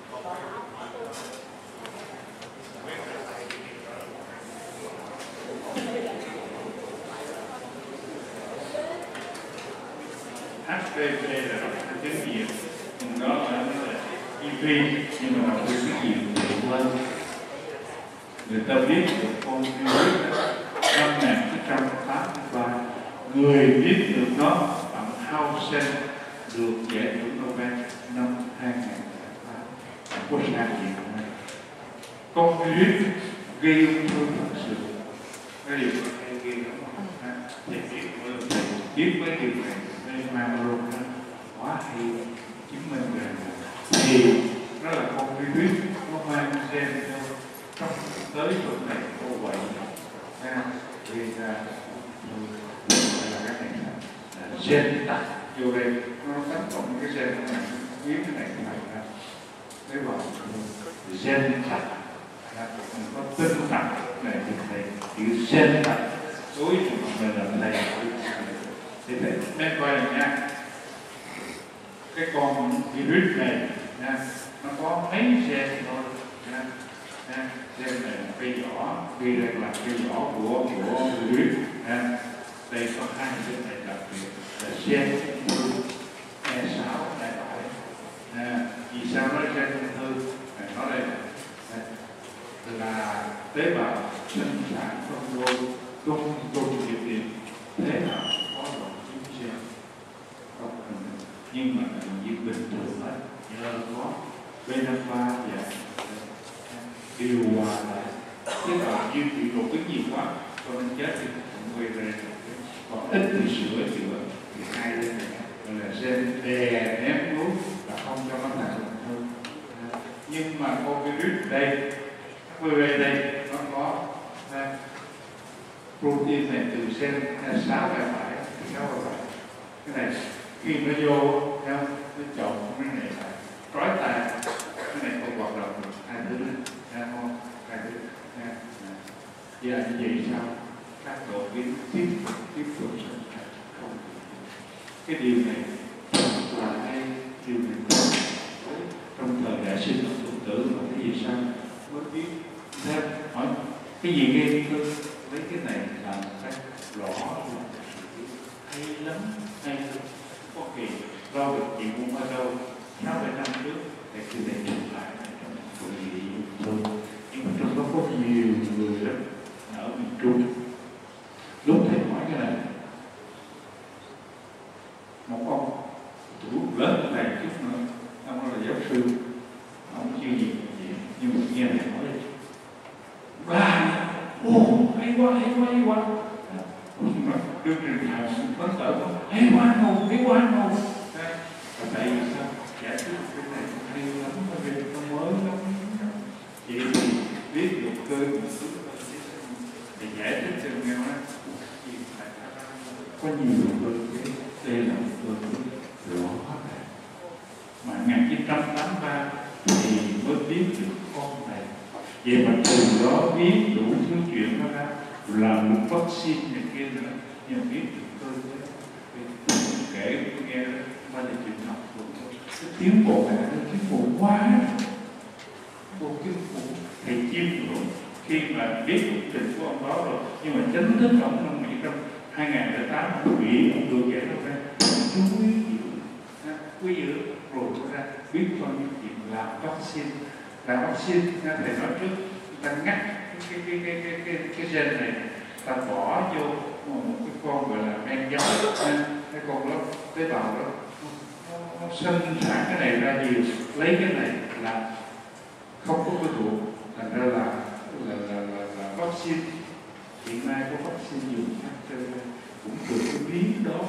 hát pê vê là tiếng Việt, đó là i vê, nhưng mà đọc cái tiếng Việt nhiều hơn. Người ta biết được con virus năm một nghìn chín trăm tám mươi ba, người biết được nó bằng Hausen được giải thưởng Nobel năm hai nghìn lẻ tám, có sang diện này. Con virus gây ung thư thật sự, cái điều này gây lắm không? Thì biết với điều này nên Mamaro quá hay chứng minh rằng thì nó là con virus nó mang gen trong tới phần này cô vậy ha, gây ra là cái này là gen tắc vô đây nó tác động cái gen này biến cái này cái này ra tế bào gen tắc là mình có tinh thần này thì thầy chữ sen tập đối trường hợp này là thầy thì thầy nên coi này nha, cái con virus này nha, nó có mấy gen thôi nha, nha. Gen này là cây nhỏ, ghi đây là cây nhỏ của của virus nha. Đây có hai gen này đặc biệt là gen ung thư E sáu đại bại. À, vì sao nói gen ung thư? Nói đây là tế bào sinh sản phân bố trung trung điều kiện thế nào có độ chín gen không, nhưng mà như bình thường hết, nhờ có bê năm ba và điều hòa lại tế bào như bị độ cứng nhiều quá cho nên chết thì cũng quay về, còn ít thì sửa chữa thì hai lên này gọi là gen đè nén nuốt là không cho nó thành ung thư. Nhưng mà con virus đây, vê vê đây nó có ha, protein này từ gen sáu ra phải sáu ra phải, cái này khi nó vô theo nó trộn cái này lại trói tay, cái này không hoạt động được hai thứ ha, không hai thứ ha. Và như vậy sao các độ biến tiếp tục tiếp tục sinh thành không, cái điều này là hay điều này trong thời đại sinh học tự tử mà cái gì sao mới biết thêm hỏi cái gì ghê hơn lấy cái này làm cách rõ là hay lắm, hay lắm. Có kỳ lo được chuyện cũng ở đâu sáu bảy năm trước thì cứ để chụp lại trong hội nghị thôi, nhưng mà trong đó có nhiều người lắm ở miền Trung. Lúc thầy hỏi cái này một ông tuổi lớn hơn thầy chút nữa, ông là giáo sư, ông chưa gì gì nhưng mà nghe thầy nói và ô hay quá hay quá hay quá, đưa trình thảo phấn khởi hay quá ngầu hay quá ngầu. Và tại vì sao giải thích cái này hay lắm, bởi vì nó mới lắm. Vậy thì biết được cơ một chút thì giải thích cho nhau á, có nhiều cơ chế, đây là một cơ chế rõ ràng mà một nghìn chín trăm tám mươi ba thì mới biết được con này. Vậy mà từ đó biết đủ thứ chuyện đó ra, làm một vaccine này kia nữa, nhưng biết được cơ chế. Kể tôi nghe ba là chuyện học của tôi, cái tiến bộ này nó tiến bộ quá, vô kinh khủng. Thầy chiêm ngưỡng khi mà biết cuộc trình của ông đó rồi, nhưng mà chính thức ông năm Mỹ trong hai nghìn lẻ tám ông bị ông đưa kể nó ra, chú quý giữ, quý giữ rồi ra biết bao nhiêu chuyện làm vaccine, làm vaccine. Thầy nói trước ta ngắt cái cái cái cái cái cái gen này, ta bỏ vô một cái con gọi là men giống, cái con đó tế bào đó nó, nó sinh sản cái này ra nhiều, lấy cái này là không có cái thuộc, thành ra là là là là, là vaccine. Hiện nay có vaccine dùng hát pê vê cũng từ cái lý đó.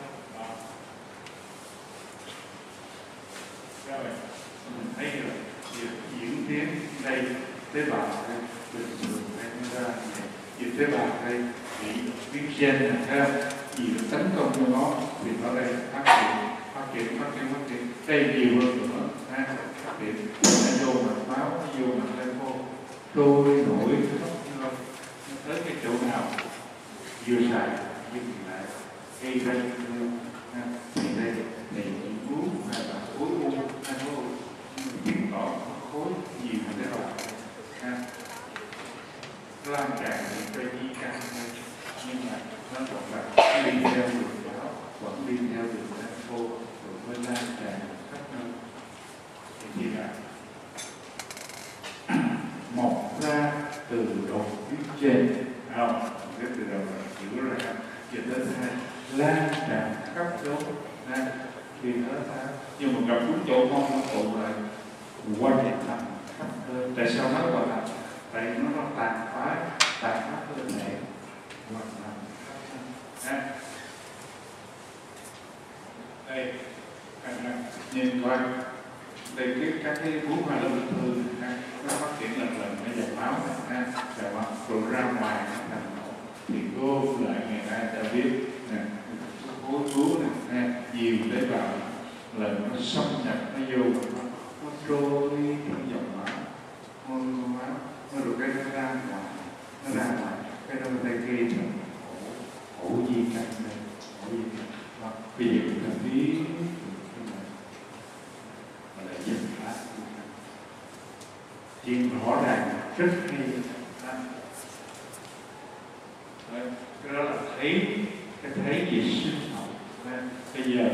Rồi mình thấy rồi diễn tiến đây, tế bào đây bình thường đây nó ra này, tế bào đây bị viêm gen này theo gì được tấn công cho nó thì nó đây phát triển phát triển phát triển phát triển đây nhiều hơn nữa ha, phát triển nó vô mạch máu, nó vô mạch lên khô trôi nổi nó tới cái chỗ nào vừa xài dừng lại gây ra thì đây thì uống hay là khối u hay khối chứng tỏ khối nhiều hơn thế nào ha, lan tràn những cái di căn thôi, nhưng mà nó còn là đi theo đường đó, vẫn đi theo đường lan khô rồi mới lan tràn khắp nơi. Thì là mọc ra từ đột phía trên, không? Cái từ đầu là chữ ra, chữ thứ hai lan tràn khắp chốn, thì nó ta nhưng mà gặp đúng chỗ không nó tụ lại quanh thành khắp nơi. Tại sao nó gọi là tại nó nó tàn phá tàn phá cơ thể hoặc là ha. Đây nhìn coi đây cái các cái bút hoa lâm thư nó phát triển lần lần cái dòng máu này ha, rồi ra ngoài nó thành nổ thì cô lại ngày nay ta biết nè khối bú này nhiều tế bào lần nó xâm nhập nó vô nó, nó trôi trong dòng máu, hôn máu nó rồi cái nó ra ngoài, nó ra ngoài cái nó tay kia rồi khổ di cảnh này, khổ di cảnh đó. Bây giờ chúng ta biết mà lại dừng lại chuyện rõ ràng rất hay. Đấy, cái đó là thấy cái thấy về sinh học. Bây giờ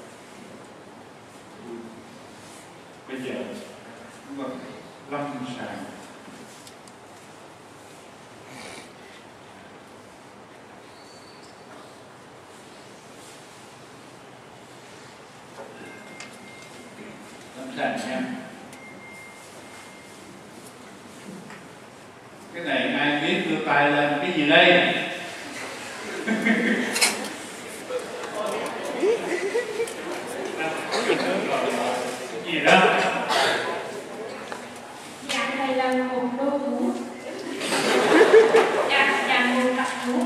bây giờ chúng ta lâm sàng lâm sàng nha. Cái này ai biết đưa tay lên cái gì đây? Cái gì đó? Dạ thầy là một đôi thú. Dạ dạ một cặp thú.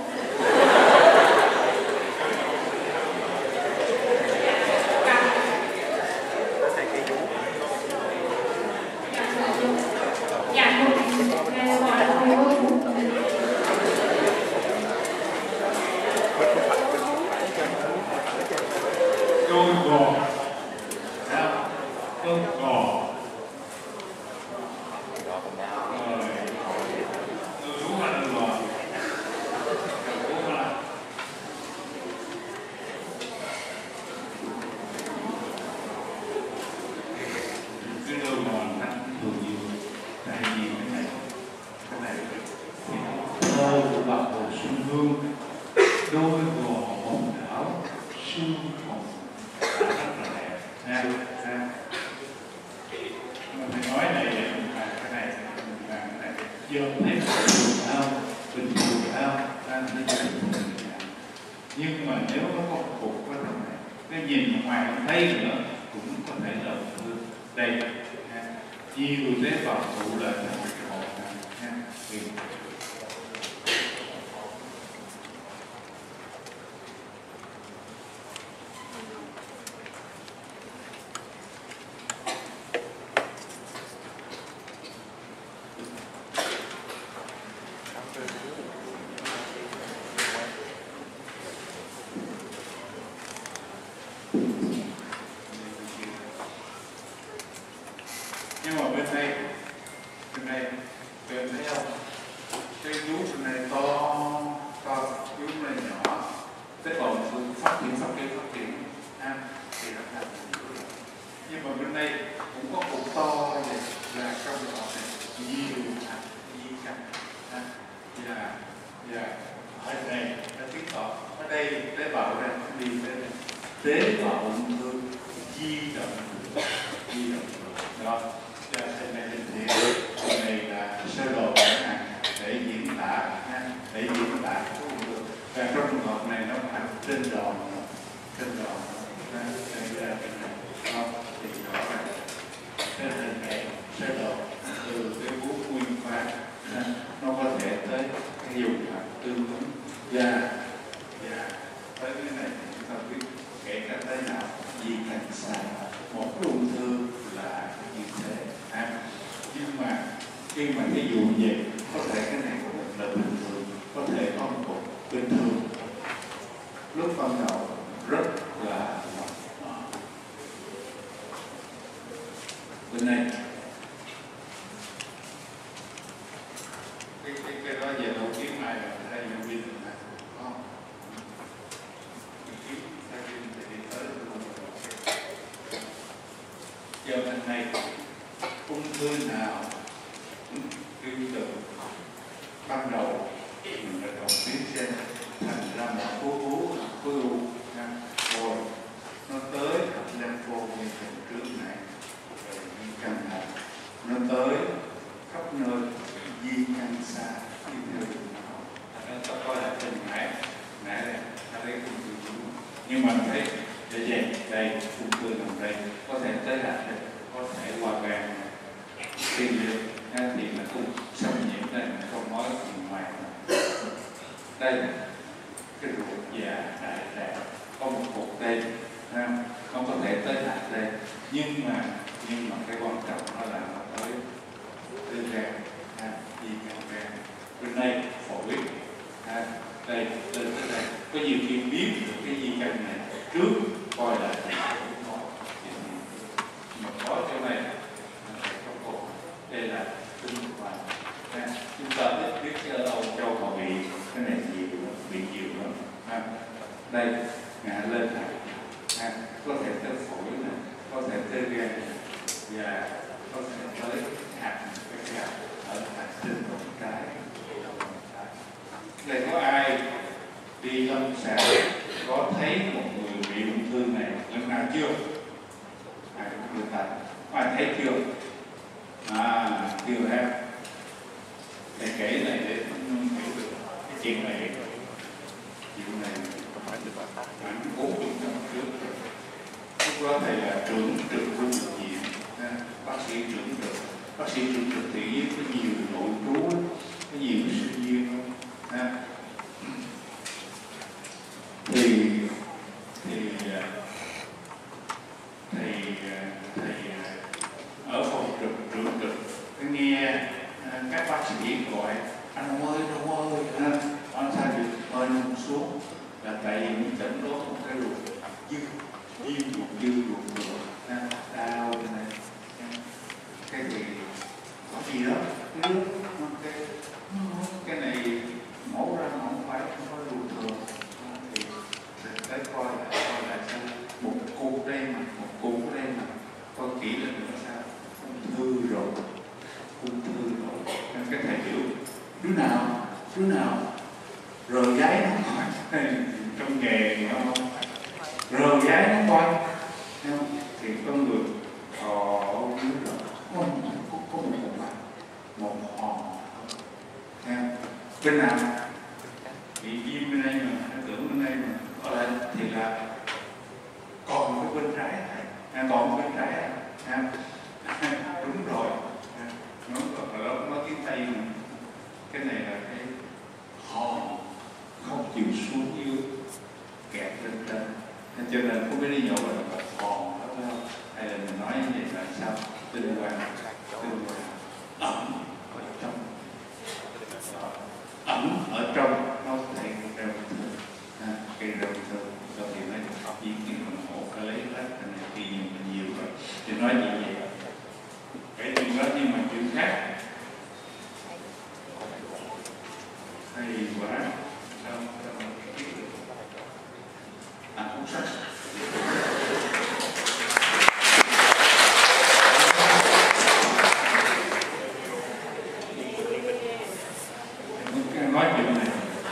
Dạ một ngày gọi là một đôi thú. Đôi bò, đôi bò. Đôi bò bóng đảo sương hồng rất là đẹp nha. Mình nói này là cái này là cái này giờ thấy bình thường không, bình thường không, đang thấy bình thường. Nhưng mà nếu nó có một cục cái thằng này, cái nhìn ngoài không thấy nữa cũng có thể là thương đây nha. Nhiều tế bào tụ lại thành một hồn nha. Nhưng mà bên đây, bên đây, bên thấy không? Cái vú bên này to, to, vú bên này nhỏ. Tế bào thường phát triển, phát triển, phát triển. Ha, thì nó thành. Nhưng mà bên đây cũng có cục to vậy là trong đó này nhiều hạt di căn. Ha, và và ở đây nó chứng tỏ ở đây tế bào đây đi tới đây. Tế bào ung thư di động, di động đó. Cho trên này hình thị, trên này là sơ đồ chẳng hạn để diễn tả, để diễn tả cái ung thư. Và trong trường hợp này nó thành trên đòn, trên đòn, đây là cái này, không thì rõ ràng trên hình này sơ đồ từ cái vú nguyên phá, nó có thể tới cái dùng hạt tương ứng da và tới cái này chúng ta biết kể cả tới nào di căn xa một cái ung thư là như thế. À, nhưng mà khi mà cái vụ về có thể cái này của mình là bình thường, có thể có một cục bình thường lúc ban đầu rất là mỏng. Bên này cái cái cái đó về đầu kiếm này là hay nhân viên này không? Kiếm hay viên thì đi tới giờ bên này ung thư nào kêu từ ban đầu mình đã đọc biết xem thành ra một khối u khối u rồi nó tới hạt lympho như hình trước này rồi như căn này nó tới khắp nơi di căn xa đi theo đường nào nó có là trên mẹ mẹ đây ta lấy ung thư chúng nhưng mà thấy để vậy đây ung thư nằm đây có thể tới hạt đây có thể qua gan tiên liệt thì là cũng xâm nhiễm đây không nói gì ngoài đây cái ruột già đại tràng có một cục đây không có thể tới hạt đây nhưng mà nhưng mà cái quan trọng nó là nó tới tới gan đây phổi, à, đây lên tới đây, có nhiều khi biết được cái di căn này trước coi lại mà có chỗ này trong cổ, đây là tinh hoàn. À, chúng ta biết biết cái Âu Châu họ bị cái này nhiều lắm, bị nhiều lắm. À, đây ngã lên này, à, có thể tới phổi này, có thể tới gan và có thể tới hạt cái hạt ở hạt sinh một cái. Đây có ai đi lâm sàng có thấy một người bị ung thư này lần nào chưa? Ai cũng được tay. Ai thấy chưa? À, chưa em. Để kể này để hiểu được cái chuyện này. Chuyện này khoảng bốn mươi năm trước. Lúc đó thầy là trưởng trực khu bệnh viện, bác sĩ trưởng trực. Bác sĩ trưởng trực thì có nhiều nội trú, có nhiều sinh viên. À, thì thì thầy thầy ở phòng trực trưởng trực nghe các bác sĩ gọi anh ơi anh ơi anh anh sao được ơi không xuống là tại vì mình chẩn đoán một cái ruột dư viêm ruột dư ruột ruột đau cái này cái gì có gì đó cái cái cái này mổ ra không phải không có ruột thường thì tới coi lại coi lại xem một cục đây mà một cục đây mà coi kỹ lên nữa sao ung thư rồi ung thư rồi nên cái thầy hiểu đứa nào đứa nào rờ giấy nó hỏi trong nghề thì nó không rờ giấy nó coi thì con người họ biết rồi có có có một cục mặt một hòn bên nào bị viêm bên đây mà nó tưởng bên đây mà có lại thì là còn cái bên trái này à, còn bên trái này à, đúng rồi à, nó nó nó tiếng Tây mà cái này là cái hòn không chịu xuống dưới kẹt lên trên cho nên không biết đi nhậu là hòn đó phải không hay là mình nói như vậy là sao tinh hoàng tinh hoàng ẩm ở trong ẩm ở trong nó thành rêu thơm à, cây rêu thơm do thì nó chỉ khi mình hổ cái lấy hết cái này khi nhiều mình nhiều rồi thì nói gì vậy cái chuyện đó nhưng mà chuyện khác hay quá sao sao mà biết được à không sắc nói chuyện này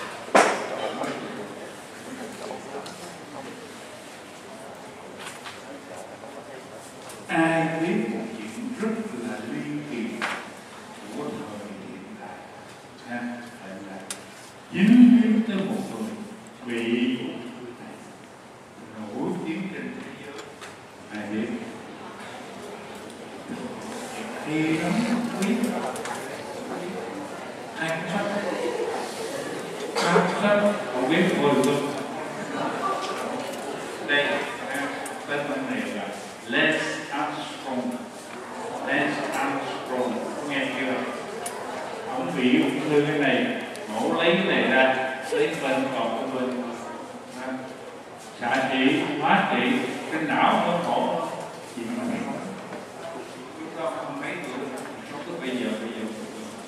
ai biết một chuyện rất là ly kỳ của thời hiện đại ha là dính líu tới một người bị ung thư này nổi tiếng trên thế giới ai biết khi nó biết ai cũng sắp sắp sắp không biết ngồi luôn đây tên này là Lance Armstrong Lance Armstrong nghe chưa ông bị ung thư cái này mổ lấy cái này ra lấy bên còn cái bên xạ trị hóa trị cái não nó khổ gì mà thấy không chúng ta không thấy được không có bây giờ bây giờ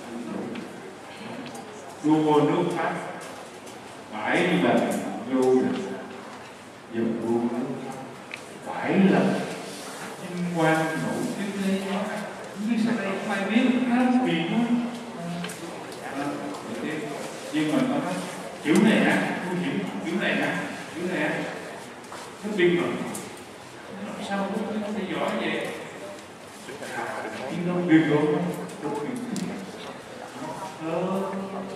đua vô nước Pháp bảy lần vô được dùng đua nước bảy lần nhưng quan nổi tiếng đây như sau đây không ai biết nó vì nó nhưng mà nó nói kiểu này hả tôi hiểu kiểu này hả kiểu này hả nó biết rồi sao nó phải giỏi vậy nhưng nó biết rồi nó biết ờ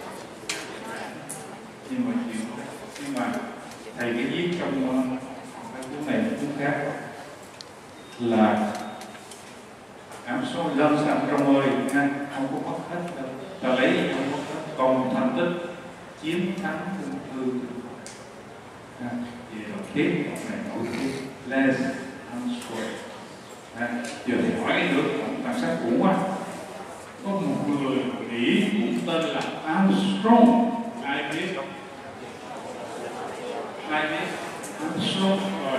nhưng mà chuyện nhưng mà thầy cái viết trong cái cuốn này cuốn khác là ám số lâm sàng trong ơi không có mất hết đâu ta lấy không có hết còn thành tích chiến thắng ung thư thì đầu tiên này nổi tiếng Lance Armstrong giờ thì hỏi được bản sắc cũ quá có một người Mỹ cũng tên là Armstrong Armstrong. Ai biết? Ai biết? Armstrong rồi.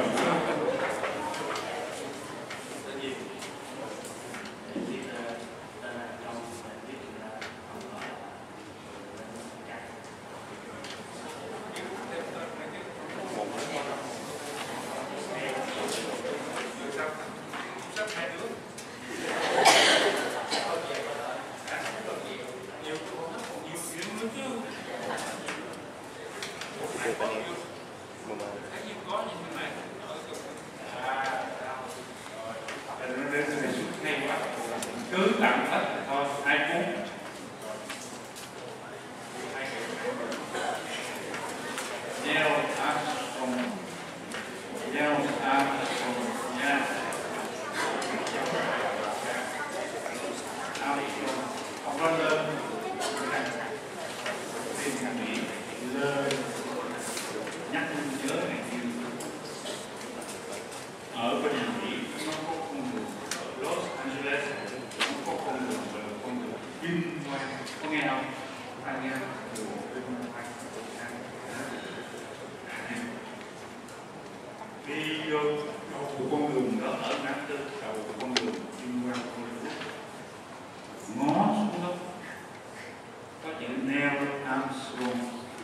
Cứ tặng hết thôi, ai muốn. Neil Armstrong, Neil Armstrong, nha. Armstrong, ông có lên, tìm thằng Mỹ lên, nhắc nhớ này kia. Ở bên Mỹ nó có con đường ở Los Angeles, nó có con đường là con đường kinh doanh, có nghe không? Ai nghe không? Đường kinh doanh. Đi vô đầu của con đường đó ở ngã tư đầu của con đường kinh doanh ngó xuống đó có chữ Neil Armstrong.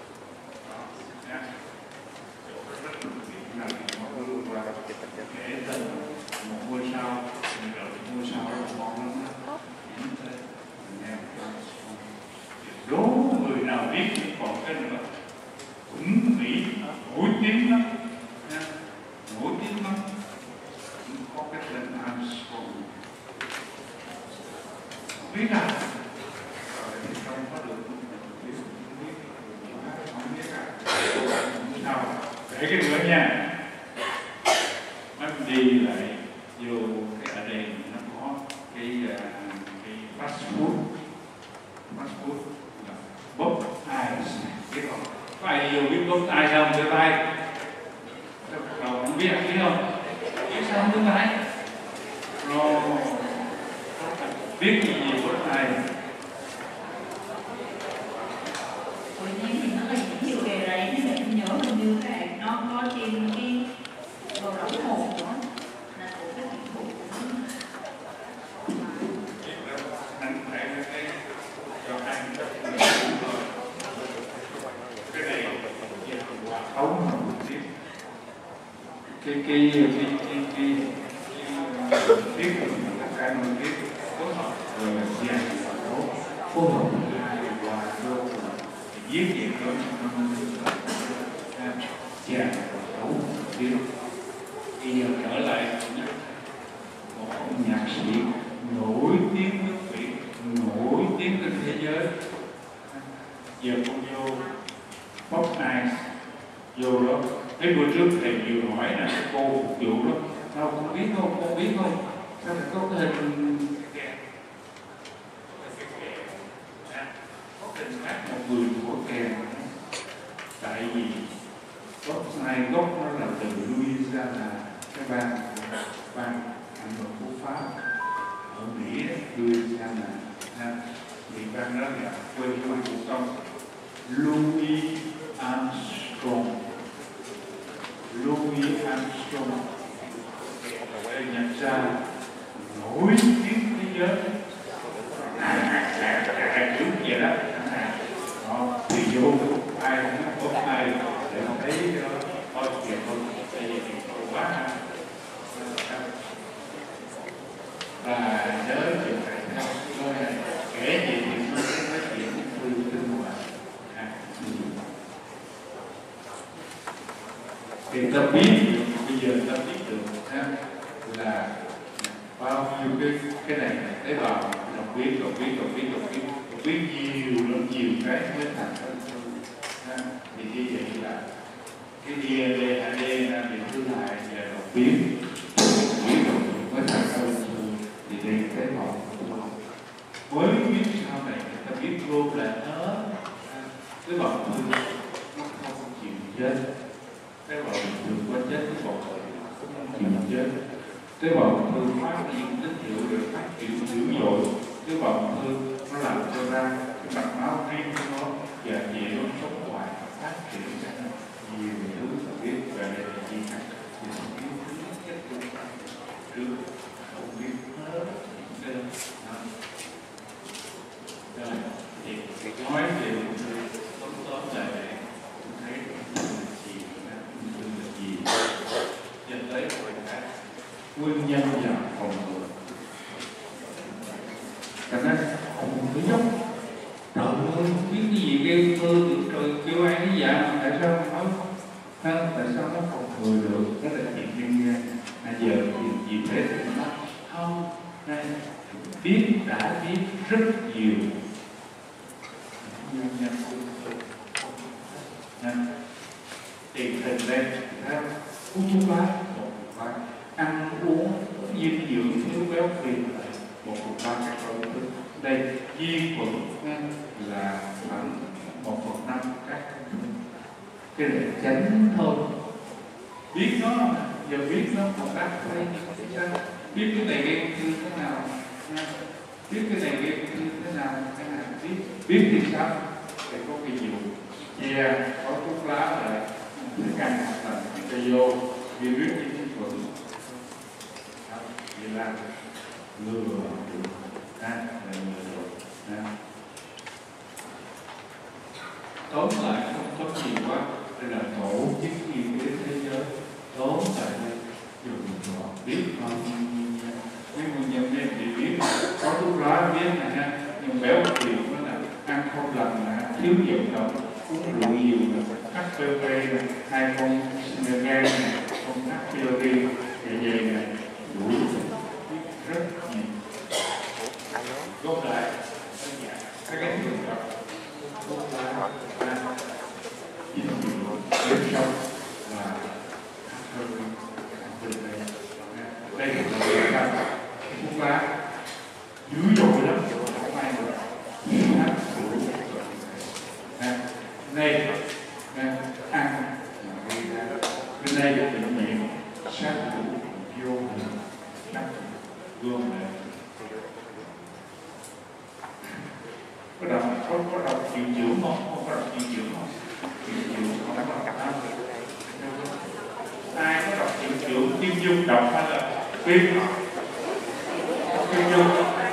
Để tên một ngôi sao, mình gọi ngôi sao đó là ngon lắm đó. Đố người nào biết còn cái nữa cũng Mỹ nổi tiếng lắm, nổi tiếng lắm, có cái tên Armstrong. Biết à? Không có được, không biết à? Sao? Để cái nữa nha. Nó đi lại vô cái ở đây nó có cái cái fast food, fast food là bốc ice, biết không? Có ai vô biết bốc ice không? Đưa tay. Rồi không biết biết không? Biết sao không đưa tay? Rồi biết gì gì bốc ice? Tự nhiên thì nó là những nhiều nghề đấy, nhưng mà em nhớ hình như là nó có trên cái đồ đóng hộp đó là của các dịch vụ của nó. Anh phải cái cho anh cái này quả ống mà một tiếp cái cái cái cái cái tiếp là cái mình biết phối hợp rồi là dàn và đấu phối hợp hai quả vô viết gì đó dàn và đấu biết. Bây giờ trở lại một ông nhạc sĩ nổi tiếng nước Mỹ, nổi tiếng trên thế giới. Giờ con vô Pop Ice vô đó, cái bữa trước thầy vừa hỏi là cái cô phục vụ đó, sao con biết không, con biết không, sao lại có cái hình kèn, có hình hát một người của kèn, tại vì gốc này gốc nó là từ Louisiana, cái bang bang hành động của Pháp ở Mỹ, Louisiana, thì bang đó là quê hương của ông Louis Armstrong. Louis Armstrong để nhận ra nổi tiếng thế giới, à trước vậy đó, đó thì vô ai cũng có ai để thấy cái đó coi chuyện thôi, tại vì thì quá và nhớ chuyện này thôi, kể gì thì nó sẽ nói chuyện thư tinh hoa. Thì ta biết được, bây giờ ta biết được ha, là bao nhiêu cái cái này tế bào đọc biết, đọc biết, đọc biết, đọc biết, đọc biết nhiều lắm, nhiều cái mới thành thân ha. Thì như vậy là cái đê en a, a đê en a bị thứ hai là đọc biết, biết đọc mới thành thân. Thì đây tế bào mới biết sau này ta biết luôn là nó tế bào thư nó không chịu chết. Tế bào thường có chết, tế bào không chịu chết. Tế bào thường phát triển tín hiệu được phát triển dữ dội. Tế bào thường nó làm cho ra cái mạch máu riêng của nó và Không, tại sao nó phòng ngừa được? Đó là chuyện nhân gian. À, giờ thì gì thế thì nó không. Đây, biết đã biết rất nhiều nguyên nhân. Tiền hình đây, hút thuốc lá, một cục ba, ăn uống dinh dưỡng thiếu béo phì một cục ba các loại thức. Đây vi khuẩn là khoảng một phần năm các cái này tránh thôi. Biết nó giờ biết nó còn đáp đây biết cái này gây ung thư thế nào, biết cái này gây ung thư thế nào, thế nào biết biết thì sao để có cái vụ che có thuốc lá là thức ăn là cái vô virus vi khuẩn vậy là lừa à, là lừa à. Tóm lại không có gì quá, đây là tổ chức y tế thế giới tóm lại đây dùng họ biết bao nhiêu nguyên nhân, cái nguyên nhân này thì biết có thuốc lá biết là ha, nhưng béo phì nó là ăn không lành là thiếu vận động, uống rượu nhiều là hát pê vê là hai con gan này, con hát pê vê vậy vậy này đủ rất nhiều. Gom lại các cái thường gặp thuốc lá dinh dưỡng đến sâu và đây là cái căn thuốc lá dữ dội lắm, không ai được hát đủ đây ăn bên đây là bệnh miệng sát thủ vô hình sát gom lại có đọc có có đọc điều dưỡng không, không có đọc điều dưỡng không, điều dưỡng không đọc đọc ai có đọc điều dưỡng Kim Dung đọc hay là Kim Kim Dung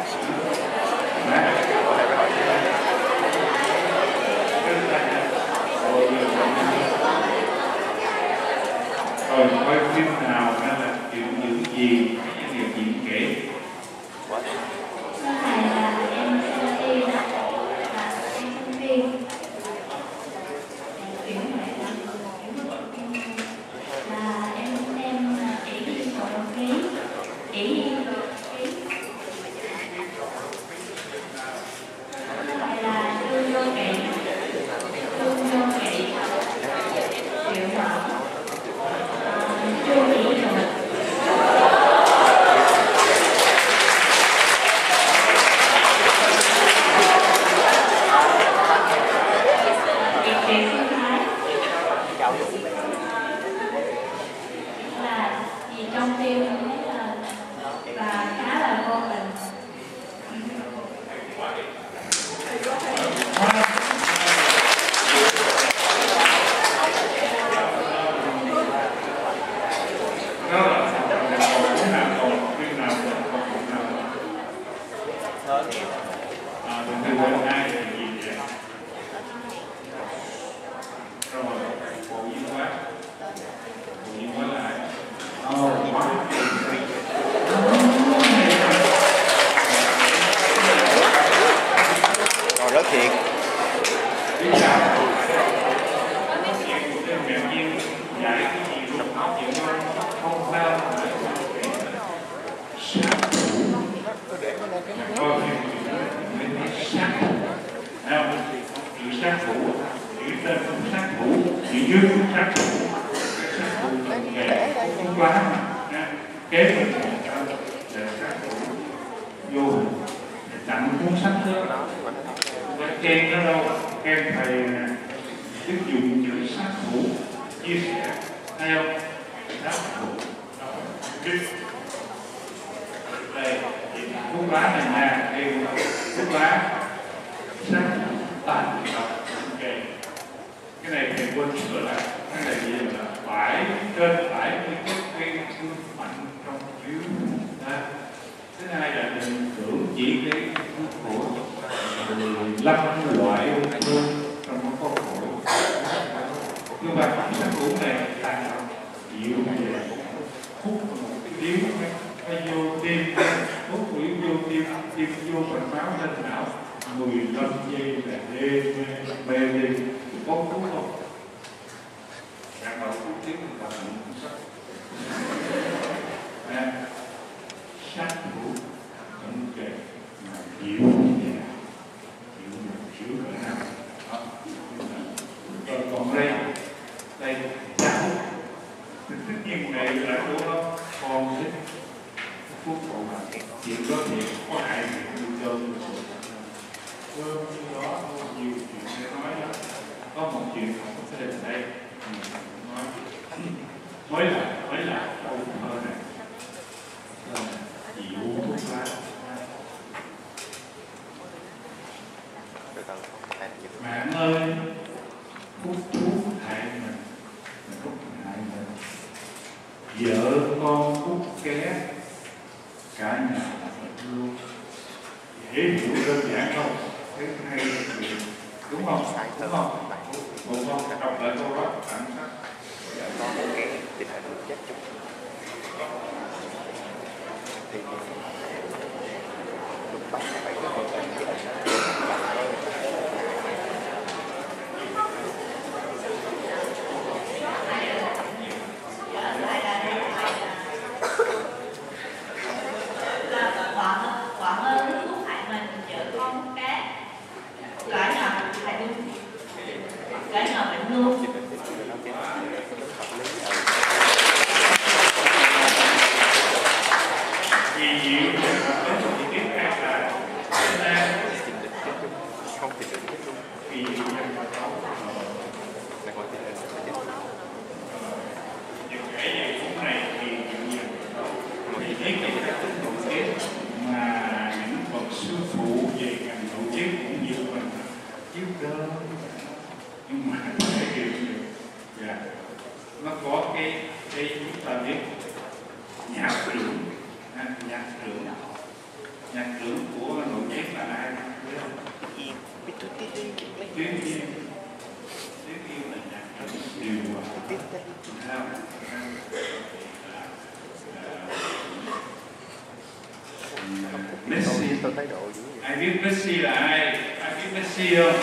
rồi coi phim nào hay là điều dưỡng gì cái điều diễn kể. Sau này là em sẽ đi là em sinh viên chuyển lại là em em chỉ đi hội đồng ký chỉ đi hội đồng ký sau này là tương đô kỵ tương đô kỵ triệu mẫu chưa nghĩ rồi. Là vì trong phim thấy là và khá là vô tình. Rồi rất thiệt. Sát thủ, chữ tên sát thủ, chữ dưới sát thủ, sát thủ nghề không quá mà kế mình để sát thủ vô hình tặng cuốn sách đó, khen nó đâu, khen thầy biết dùng chữ sát thủ chia sẻ hay không? Sát thủ biết đây thuốc lá này nha, đây thuốc lá sát thủ tàn độc. Cái này thầy quên sửa lại, cái này gì là phải trên phải những cái cây thương mạnh trong yếu. Thứ hai là đừng tưởng chỉ cái của mười lăm loại ung thư trong cái con phổi. Nhưng mà sát thủ này tàn độc chịu về hút một cái điếu hay vô tim, hút quỷ vô tim, tim vô phần máu lên não mười lăm giây là đê mê mê đi có thuốc không? Đang đâu tiếng mình còn những sách à, sách của những cái mà chịu như nào chịu chịu cỡ nào đó. Còn còn đây đây cháu tất nhiên này là của nó con thích phúc còn là chuyện đó thì có hại gì cơm cơm đó nhiều chuyện để nói đó. Có một chuyện không có thể đây nói mới lại mới lại câu thơ này chịu thuốc lá bạn ơi hút thuốc hại mình mình hút hại mình vợ con hút ké cả nhà mình luôn dễ hiểu đơn giản không thấy hay đúng không đúng không đúng không đọc lại câu đó bản sắc vợ con ké thì phải được chết chung thì lúc bắt phải có một cái gì ai biết Messi là ai? Ai biết Messi không?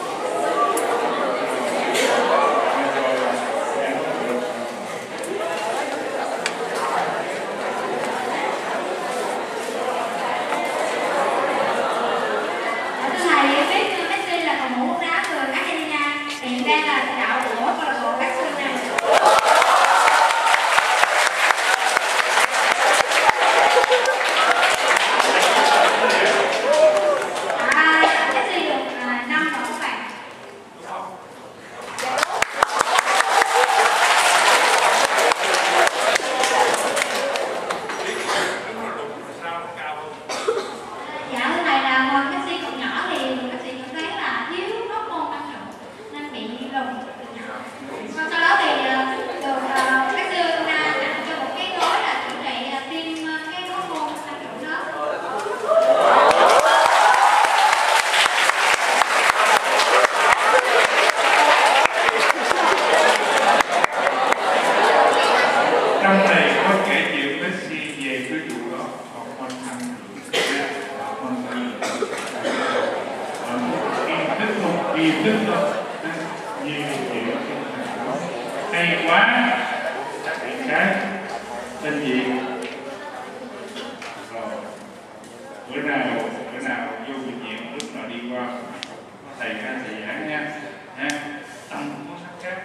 Hay quá cái tên gì rồi bữa nào bữa nào vô bệnh viện lúc nào đi qua thầy ca thầy giảng nha ha tâm có sắc khác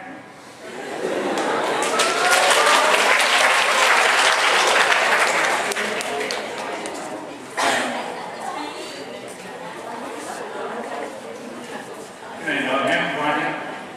cái này rồi ha qua nha.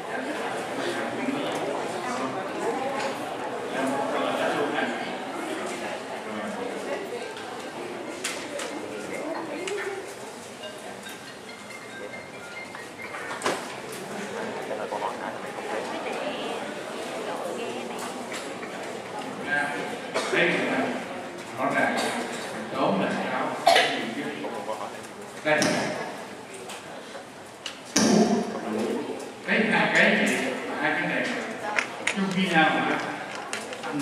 Đấy là rõ ràng đốm là sao đây cái hai cái gì hai cái này chung với nhau mà ăn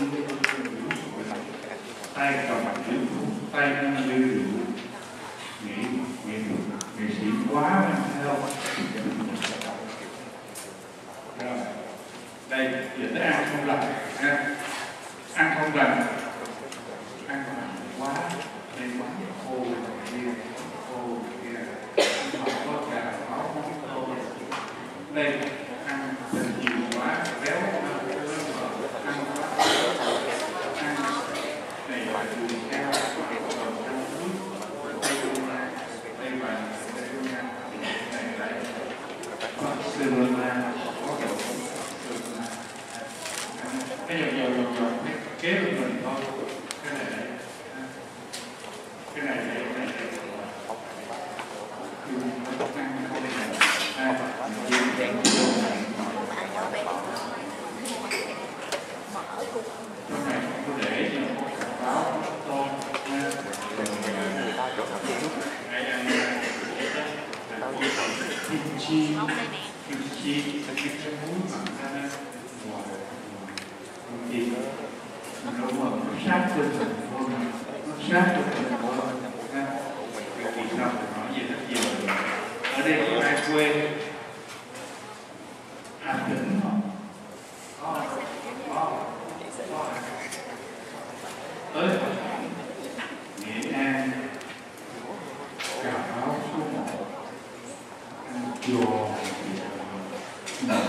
tay cầm mặt rượu tay ăn như rượu nghệ nghệ nghệ sĩ quá mà thấy không rồi đây Đây, giờ tới ăn không lành ha. Ăn không lành, ăn lành quá, đây quá khô nhiều, khô kia, không có cả máu không khô. Đây ăn thịt nhiều quá, béo ăn quá, ăn này là đường cao, còn ăn nước, đây là đây là đây là này lại Barcelona có độ cái dòng dòng dòng dòng cái kế bên mình thôi, cái này này cái này này cái này kim chi kim chi là cái cái muối mặn ra ngoài thì nó nó sát trên mình luôn, nó sát trên mình luôn ha. Vì sao nói gì rất nhiều. Ở đây có ai quê Hà Tĩnh không? Có có có tới Nghệ An, Cà Mau số một, chùa nợ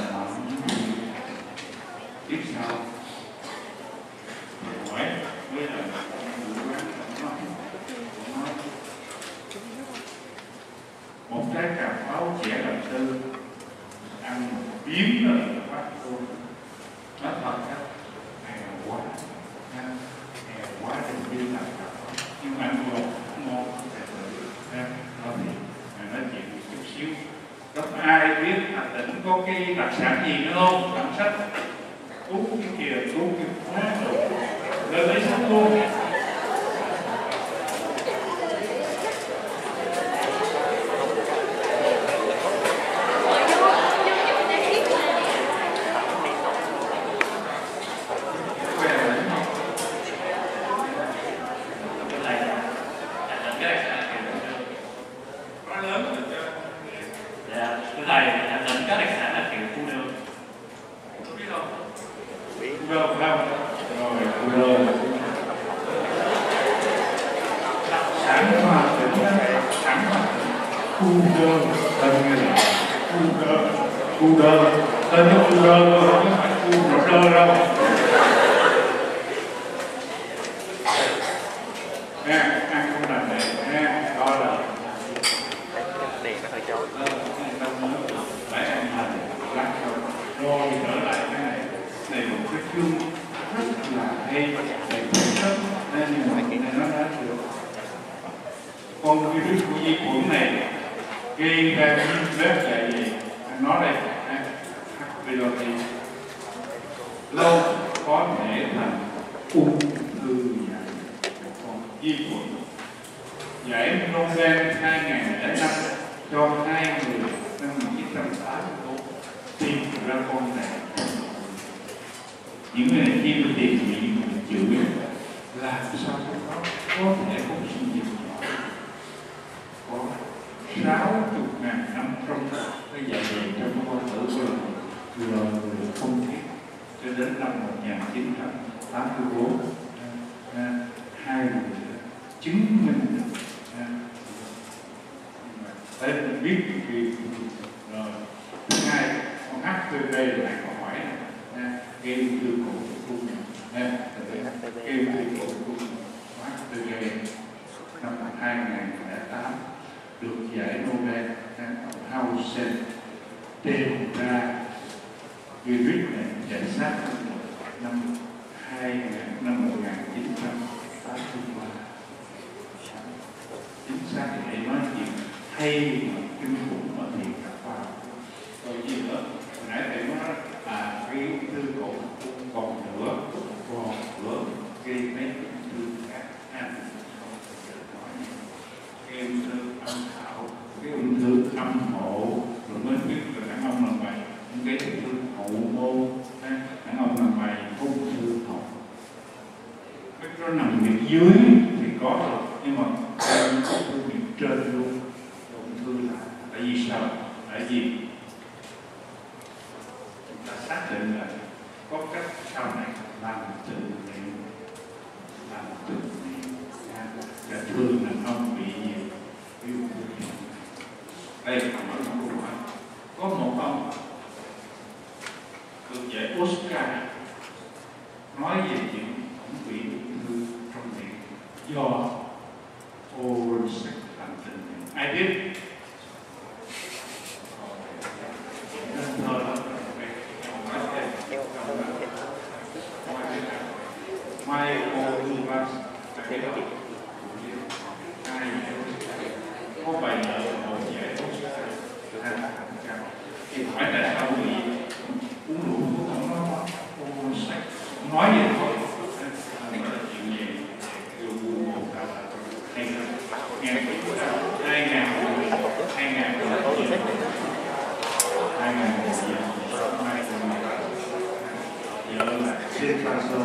tiếp sau hỏi với là một trái cà pháo trẻ làm tư ăn biến rồi quá luôn, nó thật á, nghèo quá nghèo quá thì như là nhưng mà ăn ngon ngon nó thì nói chuyện chút xíu. Có ai biết Hà Tĩnh có cái đặc sản gì nữa không? Đọc sách Cú cái kìa, cú cái quá rồi lấy sách luôn. Con virus của vi khuẩn này gây ra những vết dạ dày, nó đây bây giờ thì lâu có thể thành ung thư dạ còn vi khuẩn. Giải Nobel hai nghìn lẻ năm cho hai người năm một nghìn chín trăm tám mươi tư tìm ra con này. Những người này khi mà tìm nghiệm chữ làm sao nó có thể không sinh dịch nhỏ có sáu mươi ngàn năm trong cái dạ dày trong con tử rồi rồi không thiết cho đến năm một nghìn chín trăm tám mươi tư hai người chứng minh được đấy mình biết thì rồi thứ hai con hát pê vê lại có hỏi này gây ung thư cổ tử cung này gây ung thư cổ tử cung hát pê vê năm hai nghìn lẻ tám được giải Nobel Hausen tìm ra virus này giải sát năm hai năm một nghìn chín trăm tám mươi ba. Chính xác để nói chuyện hay mà kinh khủng mà thì các vào rồi gì nữa hồi nãy thầy nói à cái ung thư cổ còn nữa còn nữa gây mấy ung thư khác ăn cái ung thư âm thảo cái ung thư âm hộ rồi mới biết là đàn ông là mày cái ung thư hậu môn đàn ông là mày ung thư hậu cái nó nằm bên dưới thì có rồi nhưng mà ung thư bên trên luôn ung thư là tại vì sao tại vì chúng ta xác định là có cách sau này làm tự nguyện, làm tự nguyện và thường là không bị nhiều. Ví dụ như đây là một câu hỏi, có một ông được giải Oscar nói về chuyện ông bị ung thư trong miệng do oral sex, làm tình nguyện. Ai biết? Nên thơ lắm. Mai ô lưu văn cái đó ai có bài nợ một giải thì hỏi tại sao bị uống rượu cũng nó uống sạch nói gì thôi chuyện gì rượu buồn một cả hay nghe hai ngàn hai ngàn hai ngàn mai giờ là trên Paso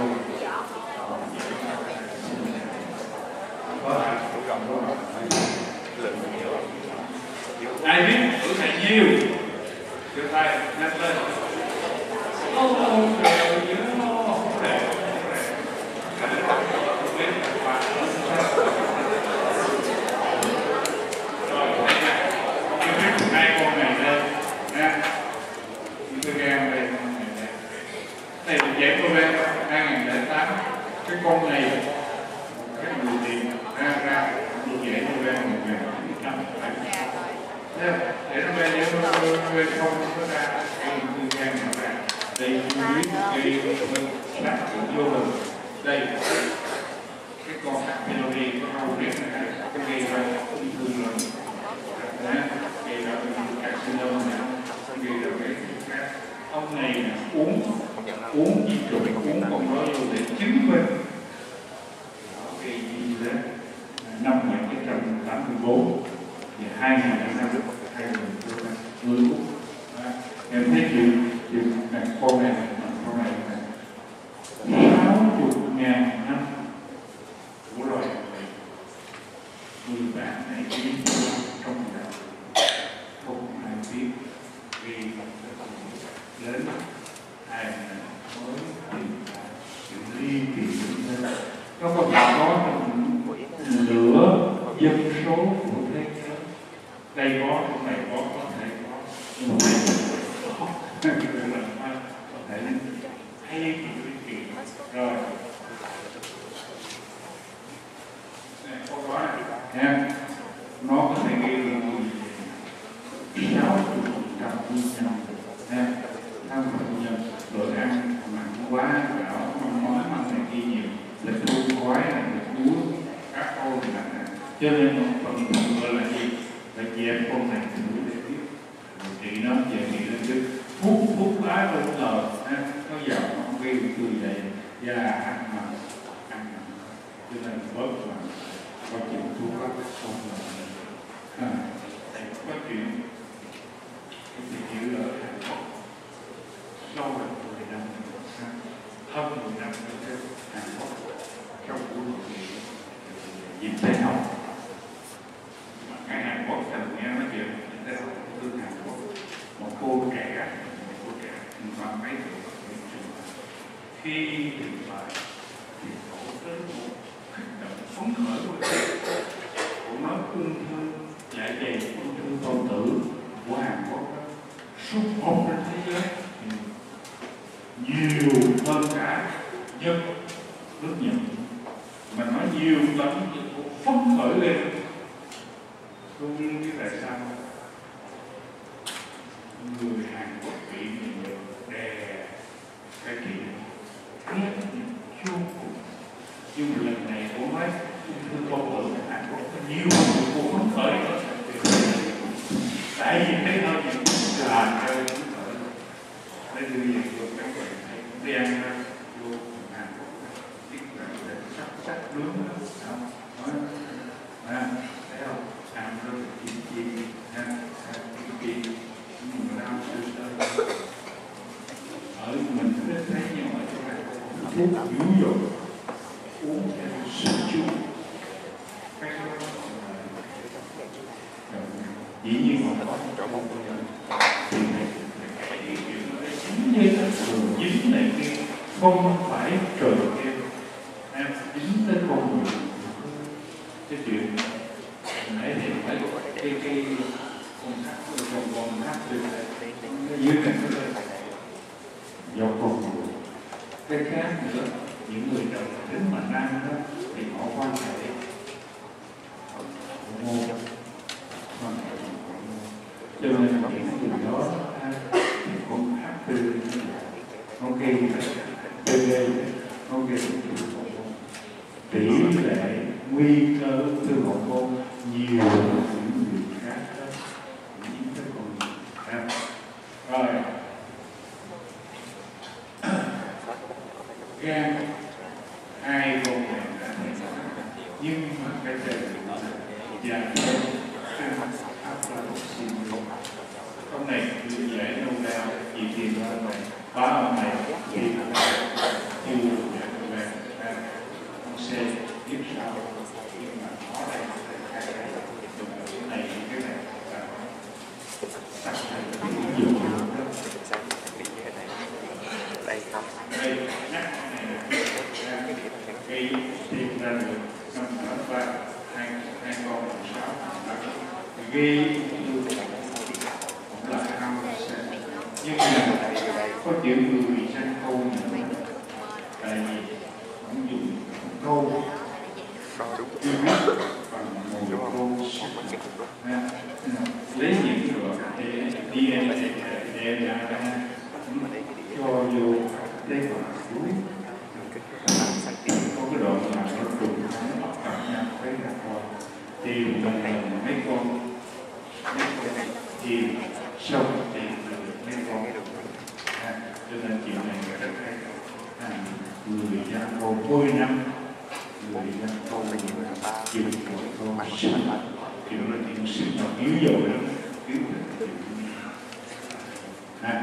có ai biết tuổi thầy nhiêu đưa tay nhắc lên ô ô trời nhớ không để rồi hai con này lên nha tôi nghe đây này được giải cô lên hai nghìn lẻ tám cái con này cái người tiền ra ra được giải cô lên một nghìn chín trăm để nó về nếu nó không có ra cái tư gian nó ra đây dưới cái lát vô mình đây cái con pylori có rau riết này cái gây ra ung thư rồi gây ra carcinoma gây ra cái ông này uống uống gì rồi uống còn nói vô để chứng minh cái gì đó năm một nghìn chín trăm tám mươi bốn và hai nghìn năm hai nghìn người Úc em thấy chuyện chuyện này con này con này sáu chục ngàn năm của loài người bạn này đi trong đạo không ai biết vì đến ai mới tìm lại sự ly kỳ hơn nó có thể có lửa dân số của thế giới đây có trong này có có thể có nhưng mà có có thể hay ly kỳ rồi câu nói em nó có thể gây ra sáu mươi phần trăm như nhau em tham phần nhân bữa ăn mặn quá gạo món mắm này kia nhiều lịch thu khói này lịch uống các ô này cho nên một phần phần gọi là gì là dẹp con này thử để biết chị nó về chị nó chứ hút hút bá luôn lờ nó vào nó gây cười dậy và ăn mà ăn mà cho nên bớt là có chuyện thu các không là có chuyện thì chịu ở Hàn Quốc sau là mười năm hơn mười năm ở Hàn Quốc trong cuộc hội nghị dịch tế học mà cái Hàn Quốc thì nghe nói chuyện dịch tế học từ Hàn Quốc một cô trẻ một cô trẻ khoảng mấy tuổi khi trình bày thì cổ tới một kích động phấn khởi của cô nói ung thư dạ dày ung thư bao tử của Hàn Quốc số một trên thế giới nhiều hơn cả dân nước Nhật mà nói nhiều lắm phấn khởi lên tôi không biết tại sao người Hàn Quốc bị nhiều đè cái chuyện rất vô cùng nhưng mà lần này cô nói ung thư bao tử của Hàn Quốc có nhiều người cô phấn khởi tại vì thấy thôi thì làm cho phấn khởi để đưa về vô các bạn thấy đi ăn vô Hàn Quốc biết là để sắc sắc nướng đó nói à thấy không ăn rất là chín chín ha chín chín nhưng mà đau sơ sơ ở mình rất thấy nhưng mà chỗ này thuốc dữ dội uống theo sự chú cái đó dĩ nhiên mà có chỗ mong thì chính như Đường dính này kia không phải trời kia, em dính tới con người. Cái chuyện nãy thì thấy cái cái con hát con con hát trên dưới này nó lên do con người. Cái khác nữa, những người đầu đến mà năng đó thì họ quan hệ ngô, quan hệ cho nên những người đó thì con hát từ con kia tê đê con kia tỷ lệ nguy cơ ung thư hậu môn nhiều hơn những người khác đó, những cái con khác. Rồi gan hai con này đã thành, nhưng mà cái này và trên aflatoxin con này dễ nâu đau chỉ tiền hơn này ba ông này thì chưa dễ nâu đau con xe tiếp sau nhưng mà có đây cái này cái này sắp thành ví dụ đây không đây nhắc này cái tìm ra được năm tháng ba hai hai con sáu ghi cũng là không sẽ nhưng mà có chuyện người sang câu nữa tại vì không dùng câu chưa biết bằng một câu lấy những loại đê en a cho vô tế bào cuối có cái đoạn là nó trùng nó ấp cặp nhau với là con thì lần này mấy con mấy con thì xong thì mấy con à, cho nên chuyện này rất hay à, người dân câu mười năm người dân câu chịu một con sinh chịu là chuyện sinh học yếu dội lắm yếu à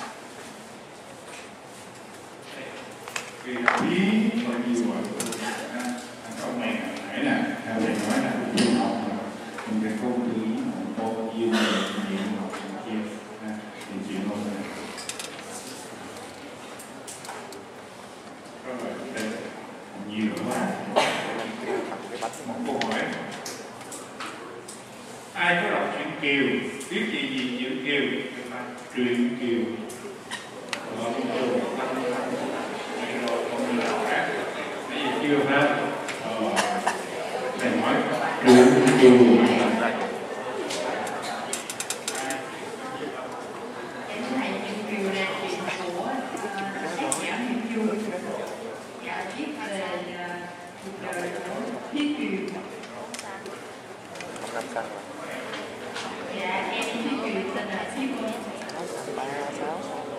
cái ý bao nhiêu rồi câu này nãy là theo thầy nói là du học mình cái câu từ ý câu yêu nhiều học kia thì chuyện không này rồi đây nhiều quá một câu hỏi ai có đọc truyện Kiều biết gì gì chữ Kiều truyện Kiều rồi chưa hết thầy nói truyện Kiều dạ em Thúy Kiều tên là Thúy Kiều ba sáu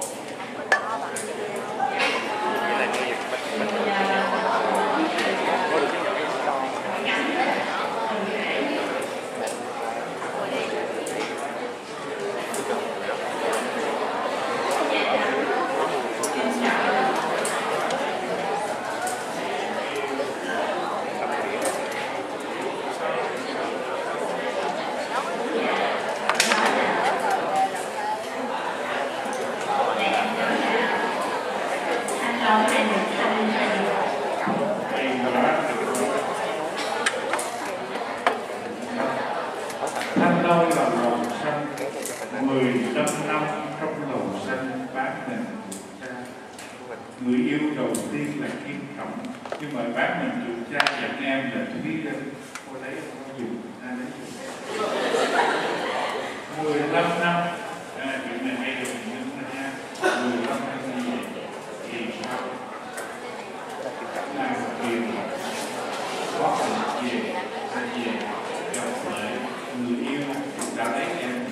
Thanh lâu là lòng xanh, mười lăm năm trong lòng xanh bán mình cha. Người yêu đầu tiên là Kim Cẩm, nhưng mà bán mình được cha dặn em là Thúy Linh. Cô lấy không dùng, ai lấy dùng. mười lăm năm, à, chuyện này hay dùng nhưng mà nha, mười lăm năm như vậy thì sao? Làm tiền có phần gì, hay gì, gặp lại người yêu đã lấy em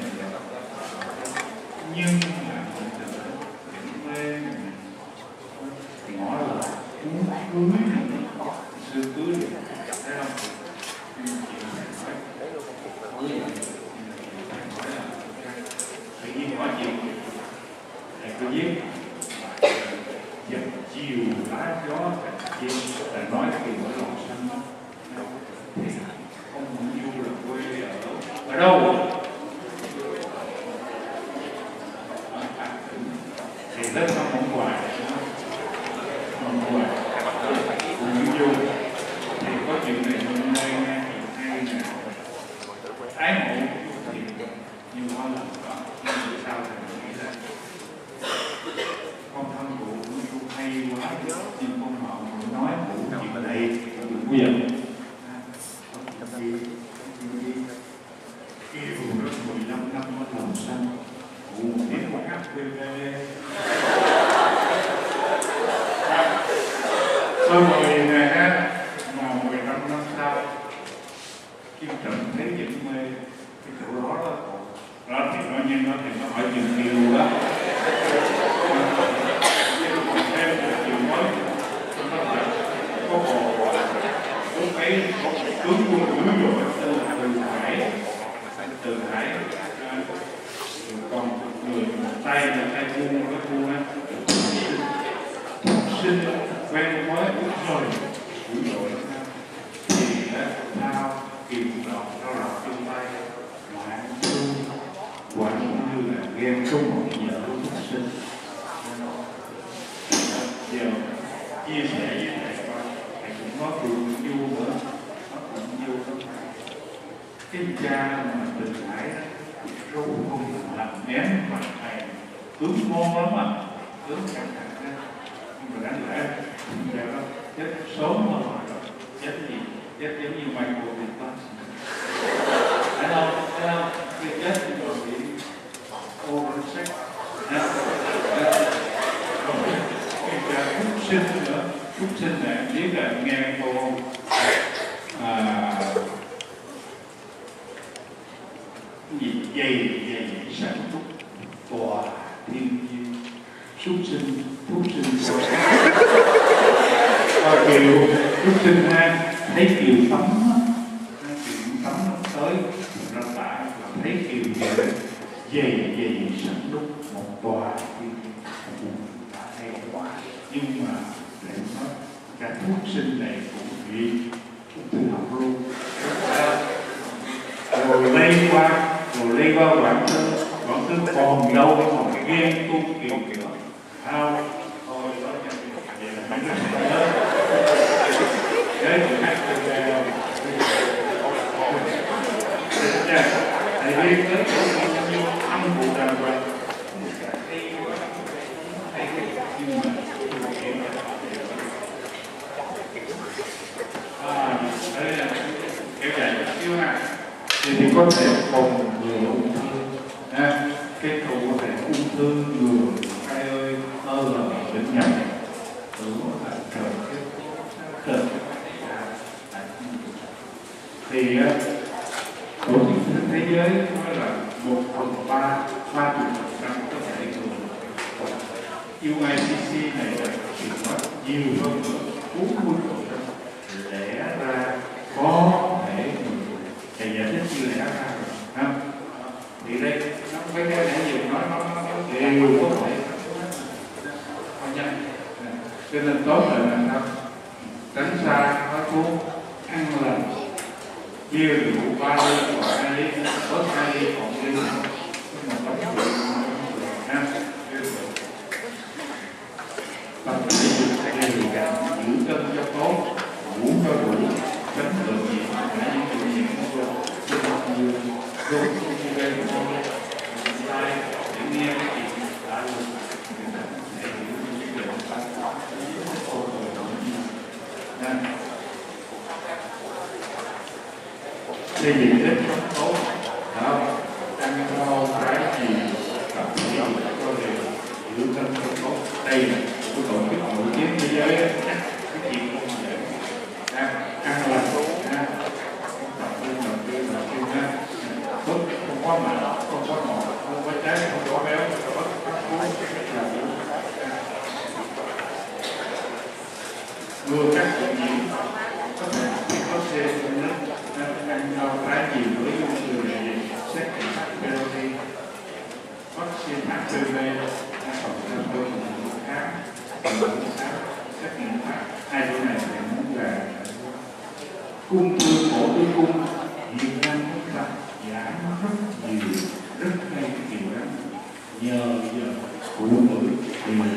nhưng mà mình tự những mê ngõ là muốn cưới xưa cưới được thấy không? Nhưng chuyện này nói cưới là nói là tự nhiên nói chuyện thầy cứ viết dập chiều lá gió cạnh chim là nói chuyện ở lòng xanh thì ông Nguyễn Du là quê ở ở đâu? Ở Hà Tĩnh. Thì rất là món quà món quà cũng vô thì có chuyện này hôm nay nghe hay nè ái mộ thì nhiều hoa lần đó nhưng sao thì mình nghĩ là con thân cụ cũng hay quá nhưng con họ cũng nói cụ chuyện ở đây bây giờ cái vụ đó mười lăm năm mới làm xanh cụ biết một hát pê vê tôi mời này ha mà mười lăm năm sau khi trận thế vẫn mê cái chỗ đó đó đó thì nói nhân đó thì nó hỏi chuyện kiều đó thêm một chuyện mới nó phải có bộ cũng phải tướng quân dữ dội từ từ hải từ hải còn người tay là tay buông cái buông á sinh quen mới cũng rồi dữ dội thì thao kìm đọc rau đọc trong tay loạn thương quả như là ghen không một giờ lúc sinh giờ chia sẻ với thầy con thầy cũng có cười vui nữa nó cũng vui lắm cái cha mà từ hải đó râu không làm ném bằng thầy tướng ngon lắm mà tướng căng thẳng đó nhưng mà đáng lẽ giờ đó chết sớm mà rồi chết gì chết giống như Michael Douglas thấy không thấy không cái chết rồi bị oversex cái cha phúc sinh nữa phúc sinh này biết là nghe cô à, gì dày dày sản xuất tòa thiên nhiên xuất sinh phúc sinh và kiều phúc sinh ha thấy kiều tắm kiều tắm tới ra tả và thấy kiều dày dày dày sản xuất một tòa thiên nhiên hay quá nhưng mà để nói cả phúc sinh này cũng bị ung thư học luôn rồi lây qua rồi lây qua quản tư quản tư còn đâu mà cái ghen tu kiểu kiểu thao thôi đó vậy là không có gì hết đấy thì hát từ đây thầy đi tới chỗ ăn phụ trà và à đây là kéo dài chút xíu ha thì, thì có thể phòng ngừa ung thư à, cái cụ có thể ung thư ngừa ai ơi ơ là bệnh nhầm tưởng là trời cái trời thì tổ chức thế giới nói là một phần ba ba chục phần trăm có thể ngừa u i xê xê này là chỉ nói nhiều hơn nữa bốn mươi phần trăm lẽ ra có thể thầy giải thích như lẽ ra rồi thì đây nó với cái này nhiều nói nó nó đều có thể không nhanh cho nên tốt là làm sao tránh xa nói thuốc ăn lành chia rượu ba ly hoặc hai ly bớt hai ly còn ly nhưng mà tống rượu ha tập thể dục đều đặn giữ cân cho tốt ngủ cho đủ tránh bệnh gì cả những chuyện gì cũng vô cho mọi người vô không gây một sai để nghe cái chuyện đã luôn để hiểu những cái bệnh ta ô tô nên xây dựng nếp sống tốt đó ăn rau trái gì tập thể dục có đều giữ cân cho tốt đây là của tổ chức nổi tiếng thế giới cái chuyện không dễ ăn lành ha tập trung đầu tư đầu tư ha tốt không có mặn không có ngọt không có trái không có béo không có các cuốn là vừa các bệnh nhiễm có thể có xe trong nước ăn rau trái nhiều với ung thư này xét nghiệm hát pê vê vaccine hát pê vê đã còn ra đôi một khám xét nghiệm hai chỗ này thì muốn là ung thư cổ tử cung Việt Nam chúng ta giảm rất nhiều rất hay cái điều đó nhờ giờ phụ nữ thì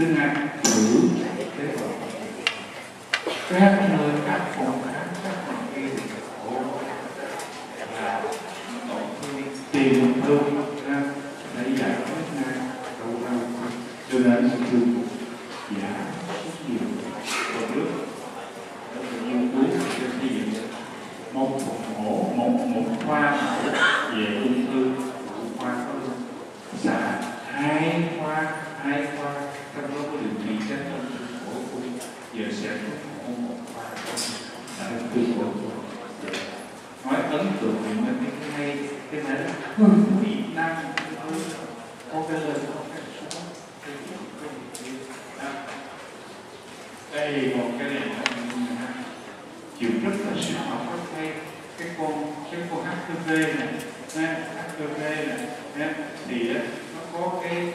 Đức Anh thử tế bào các nơi các phòng khám các phòng kia khổ là tổn thương tiền thương để giải quyết ngay đâu đâu cho nên thương giả rất nhiều và nước nghiên cứu cho xây dựng một mổ một một khoa về ung thư khoa xã hai khoa hai khoa trong đó có điều trị tránh ung thư phổi ung giờ sẽ có một khoa tại ung thư phổi nói ấn tượng những cái hay cái này là Việt Nam có cái lời có cái số đây một cái này chịu rất là sinh học rất hay cái con cái con hát pê vê này hát pê vê này thì nó có cái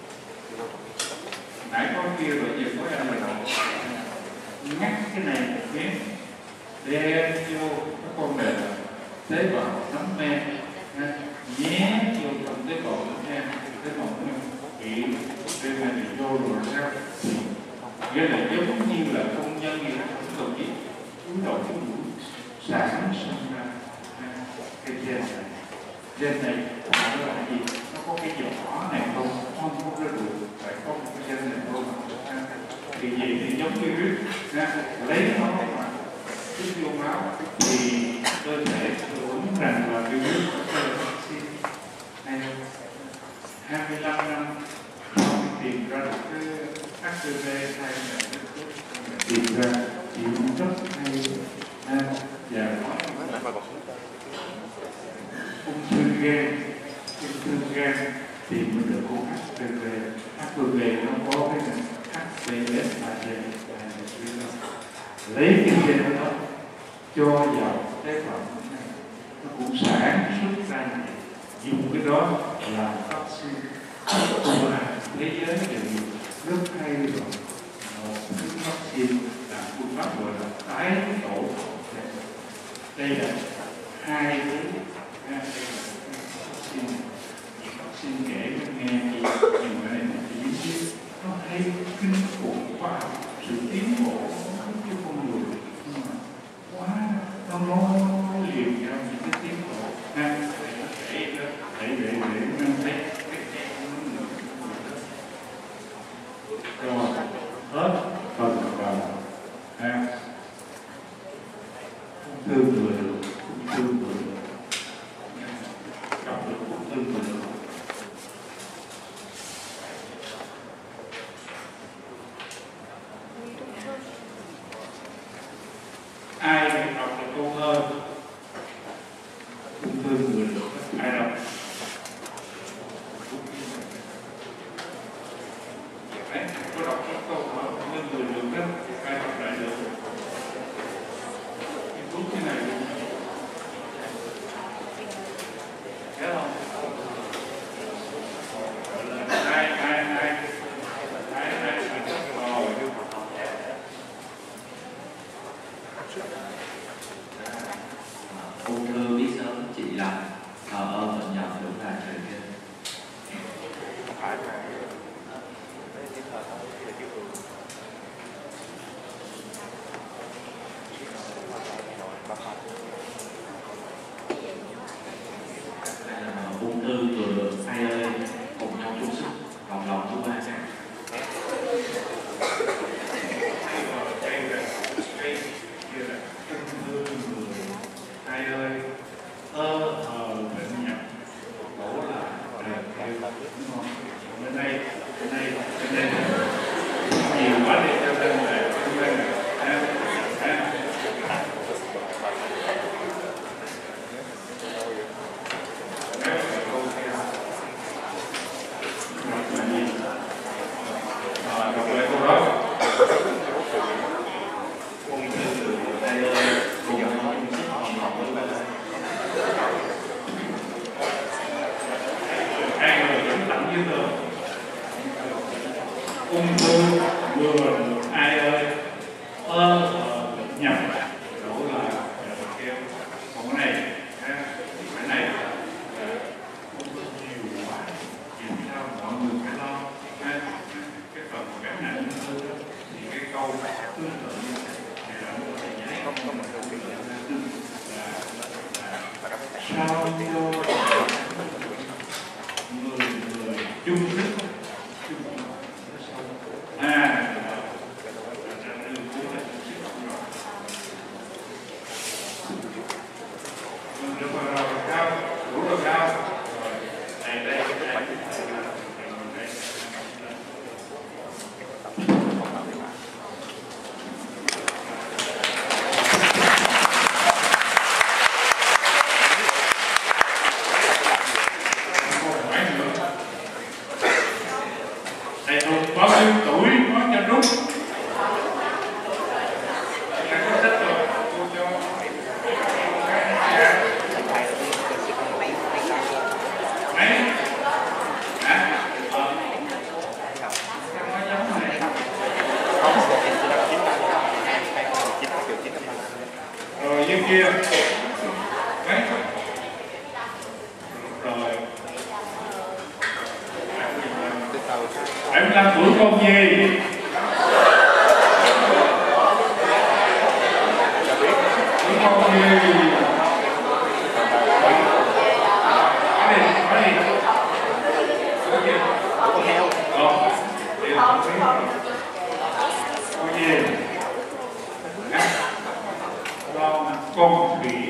nãy có kia rồi giờ có em là ngắt cái này một miếng đem vô cái con này tế bào nấm men nhé vô trong tế bào nấm men tế bào nấm bị bên này thì vô rồi sao nghĩa là giống như là công nhân gì đó không gì chú đầu chú mũi sản sinh ra cái gen này gen này nó là gì nó có cái vỏ này không không có cái được phải có một cái gen này không thì gì thì giống như virus lấy nó mà chút vô máu thì cơ thể tưởng rằng là virus có thể vaccine hay hai mươi lăm năm không tìm ra được cái hát pê vê hay là tìm ra thì cũng rất hay và nói ung thư gan ung thư gan tìm được con hát pê vê hát pê vê nó có cái hát pê ét a gen lấy cái gen đó cho vào tế bào này nó cũng sản xuất ra dùng cái đó làm vaccine của thế giới đều rất hay rồi một cái vaccine là phương pháp gọi là tái tổ đây là hai cái vaccine vaccine kể nghe gì nhưng mà này chỉ biết nó hay kinh khủng khoa học sự tiến bộ cho con người quá nó nói liền nhau những cái tiến bộ ha để để để để để thấy rồi hết phần vào ha ung thư người ung thư người gặp được ung thư người ai đọc được câu thơ ung thư người ai đọc đấy có đọc cái câu hỏi ung thư người được đó ai đọc lại được cái thuốc thế này luôn thấy không ai ai ai ai ai phải đọc rồi ung thư biết sớm chỉ là thờ ơ bệnh nhỏ đúng là chuyện kia. Ung thư vừa ai ơi cùng nhau chung sức đồng lòng chúng ta sẽ ai ơi ơ hờ bệnh nhập khổ là đúng không? Bên đây bên đây bên đây nhiều quá để cho nên là bên đây là ung thư vừa ai ơi ơ nhập đổ là kêu còn cái này cái này ung thư nhiều quá vì sao mọi người phải lo cái phần cái này thầy Hùng bao nhiêu tuổi nói cho đúng. Thầy có sách rồi cô cho mấy hả? Ờ. Không có giống này. Rồi dưới kia mấy rồi bảy mươi lăm tuổi con gì? Tuổi con gì? Cái gì? Cái gì? Cái gì? Con heo. Ờ. Con gì? Con con khỉ.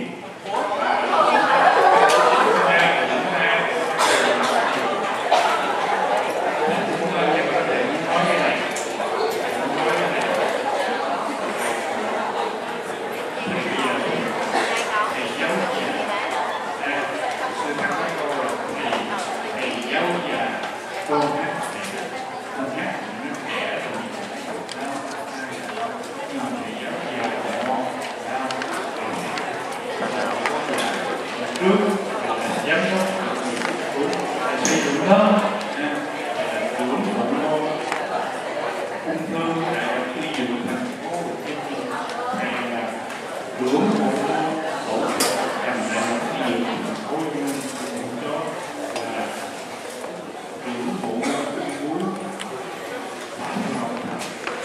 Trước giám đốc của xây dựng đó trưởng bộ môn ung thư đại học y dược thành phố Hồ Chí Minh, hay là trưởng bộ môn phẫu thuật ngành đại học y dược thành phố Hồ Chí Minh, đó là trưởng bộ môn ung bướu Phạm Ngọc Thạch.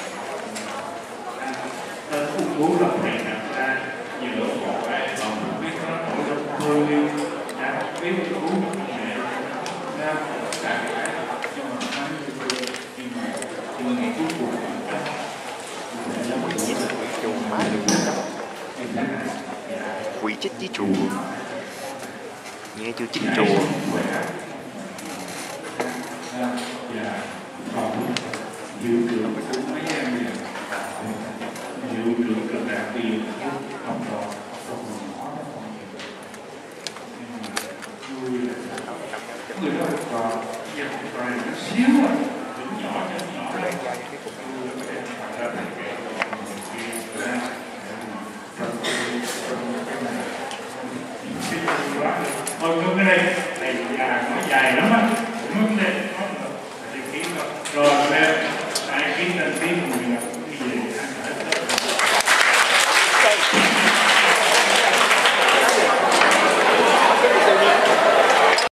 Tên ung bướu là thầy đặt ra giữa một ai còn không biết nó nổi trong tôi như đã biết ung bướu nghệ ra cả cái nhưng mà nó nhưng mà nhưng mà ngày cuối cùng Quỷ chết với chùa. Nghe chưa chích chùa. và còn hiệu trưởng của mấy em này hiệu trưởng trường đại học y dược học trò học nhỏ nó còn nhiều nhưng mà vui là người đó học trò giờ học trò này nó xíu à cũng nhỏ cho nhỏ đây vui là phải học ra thành cái người kia ra trong cái này cái quá thôi cái này thầy già nó dài lắm á.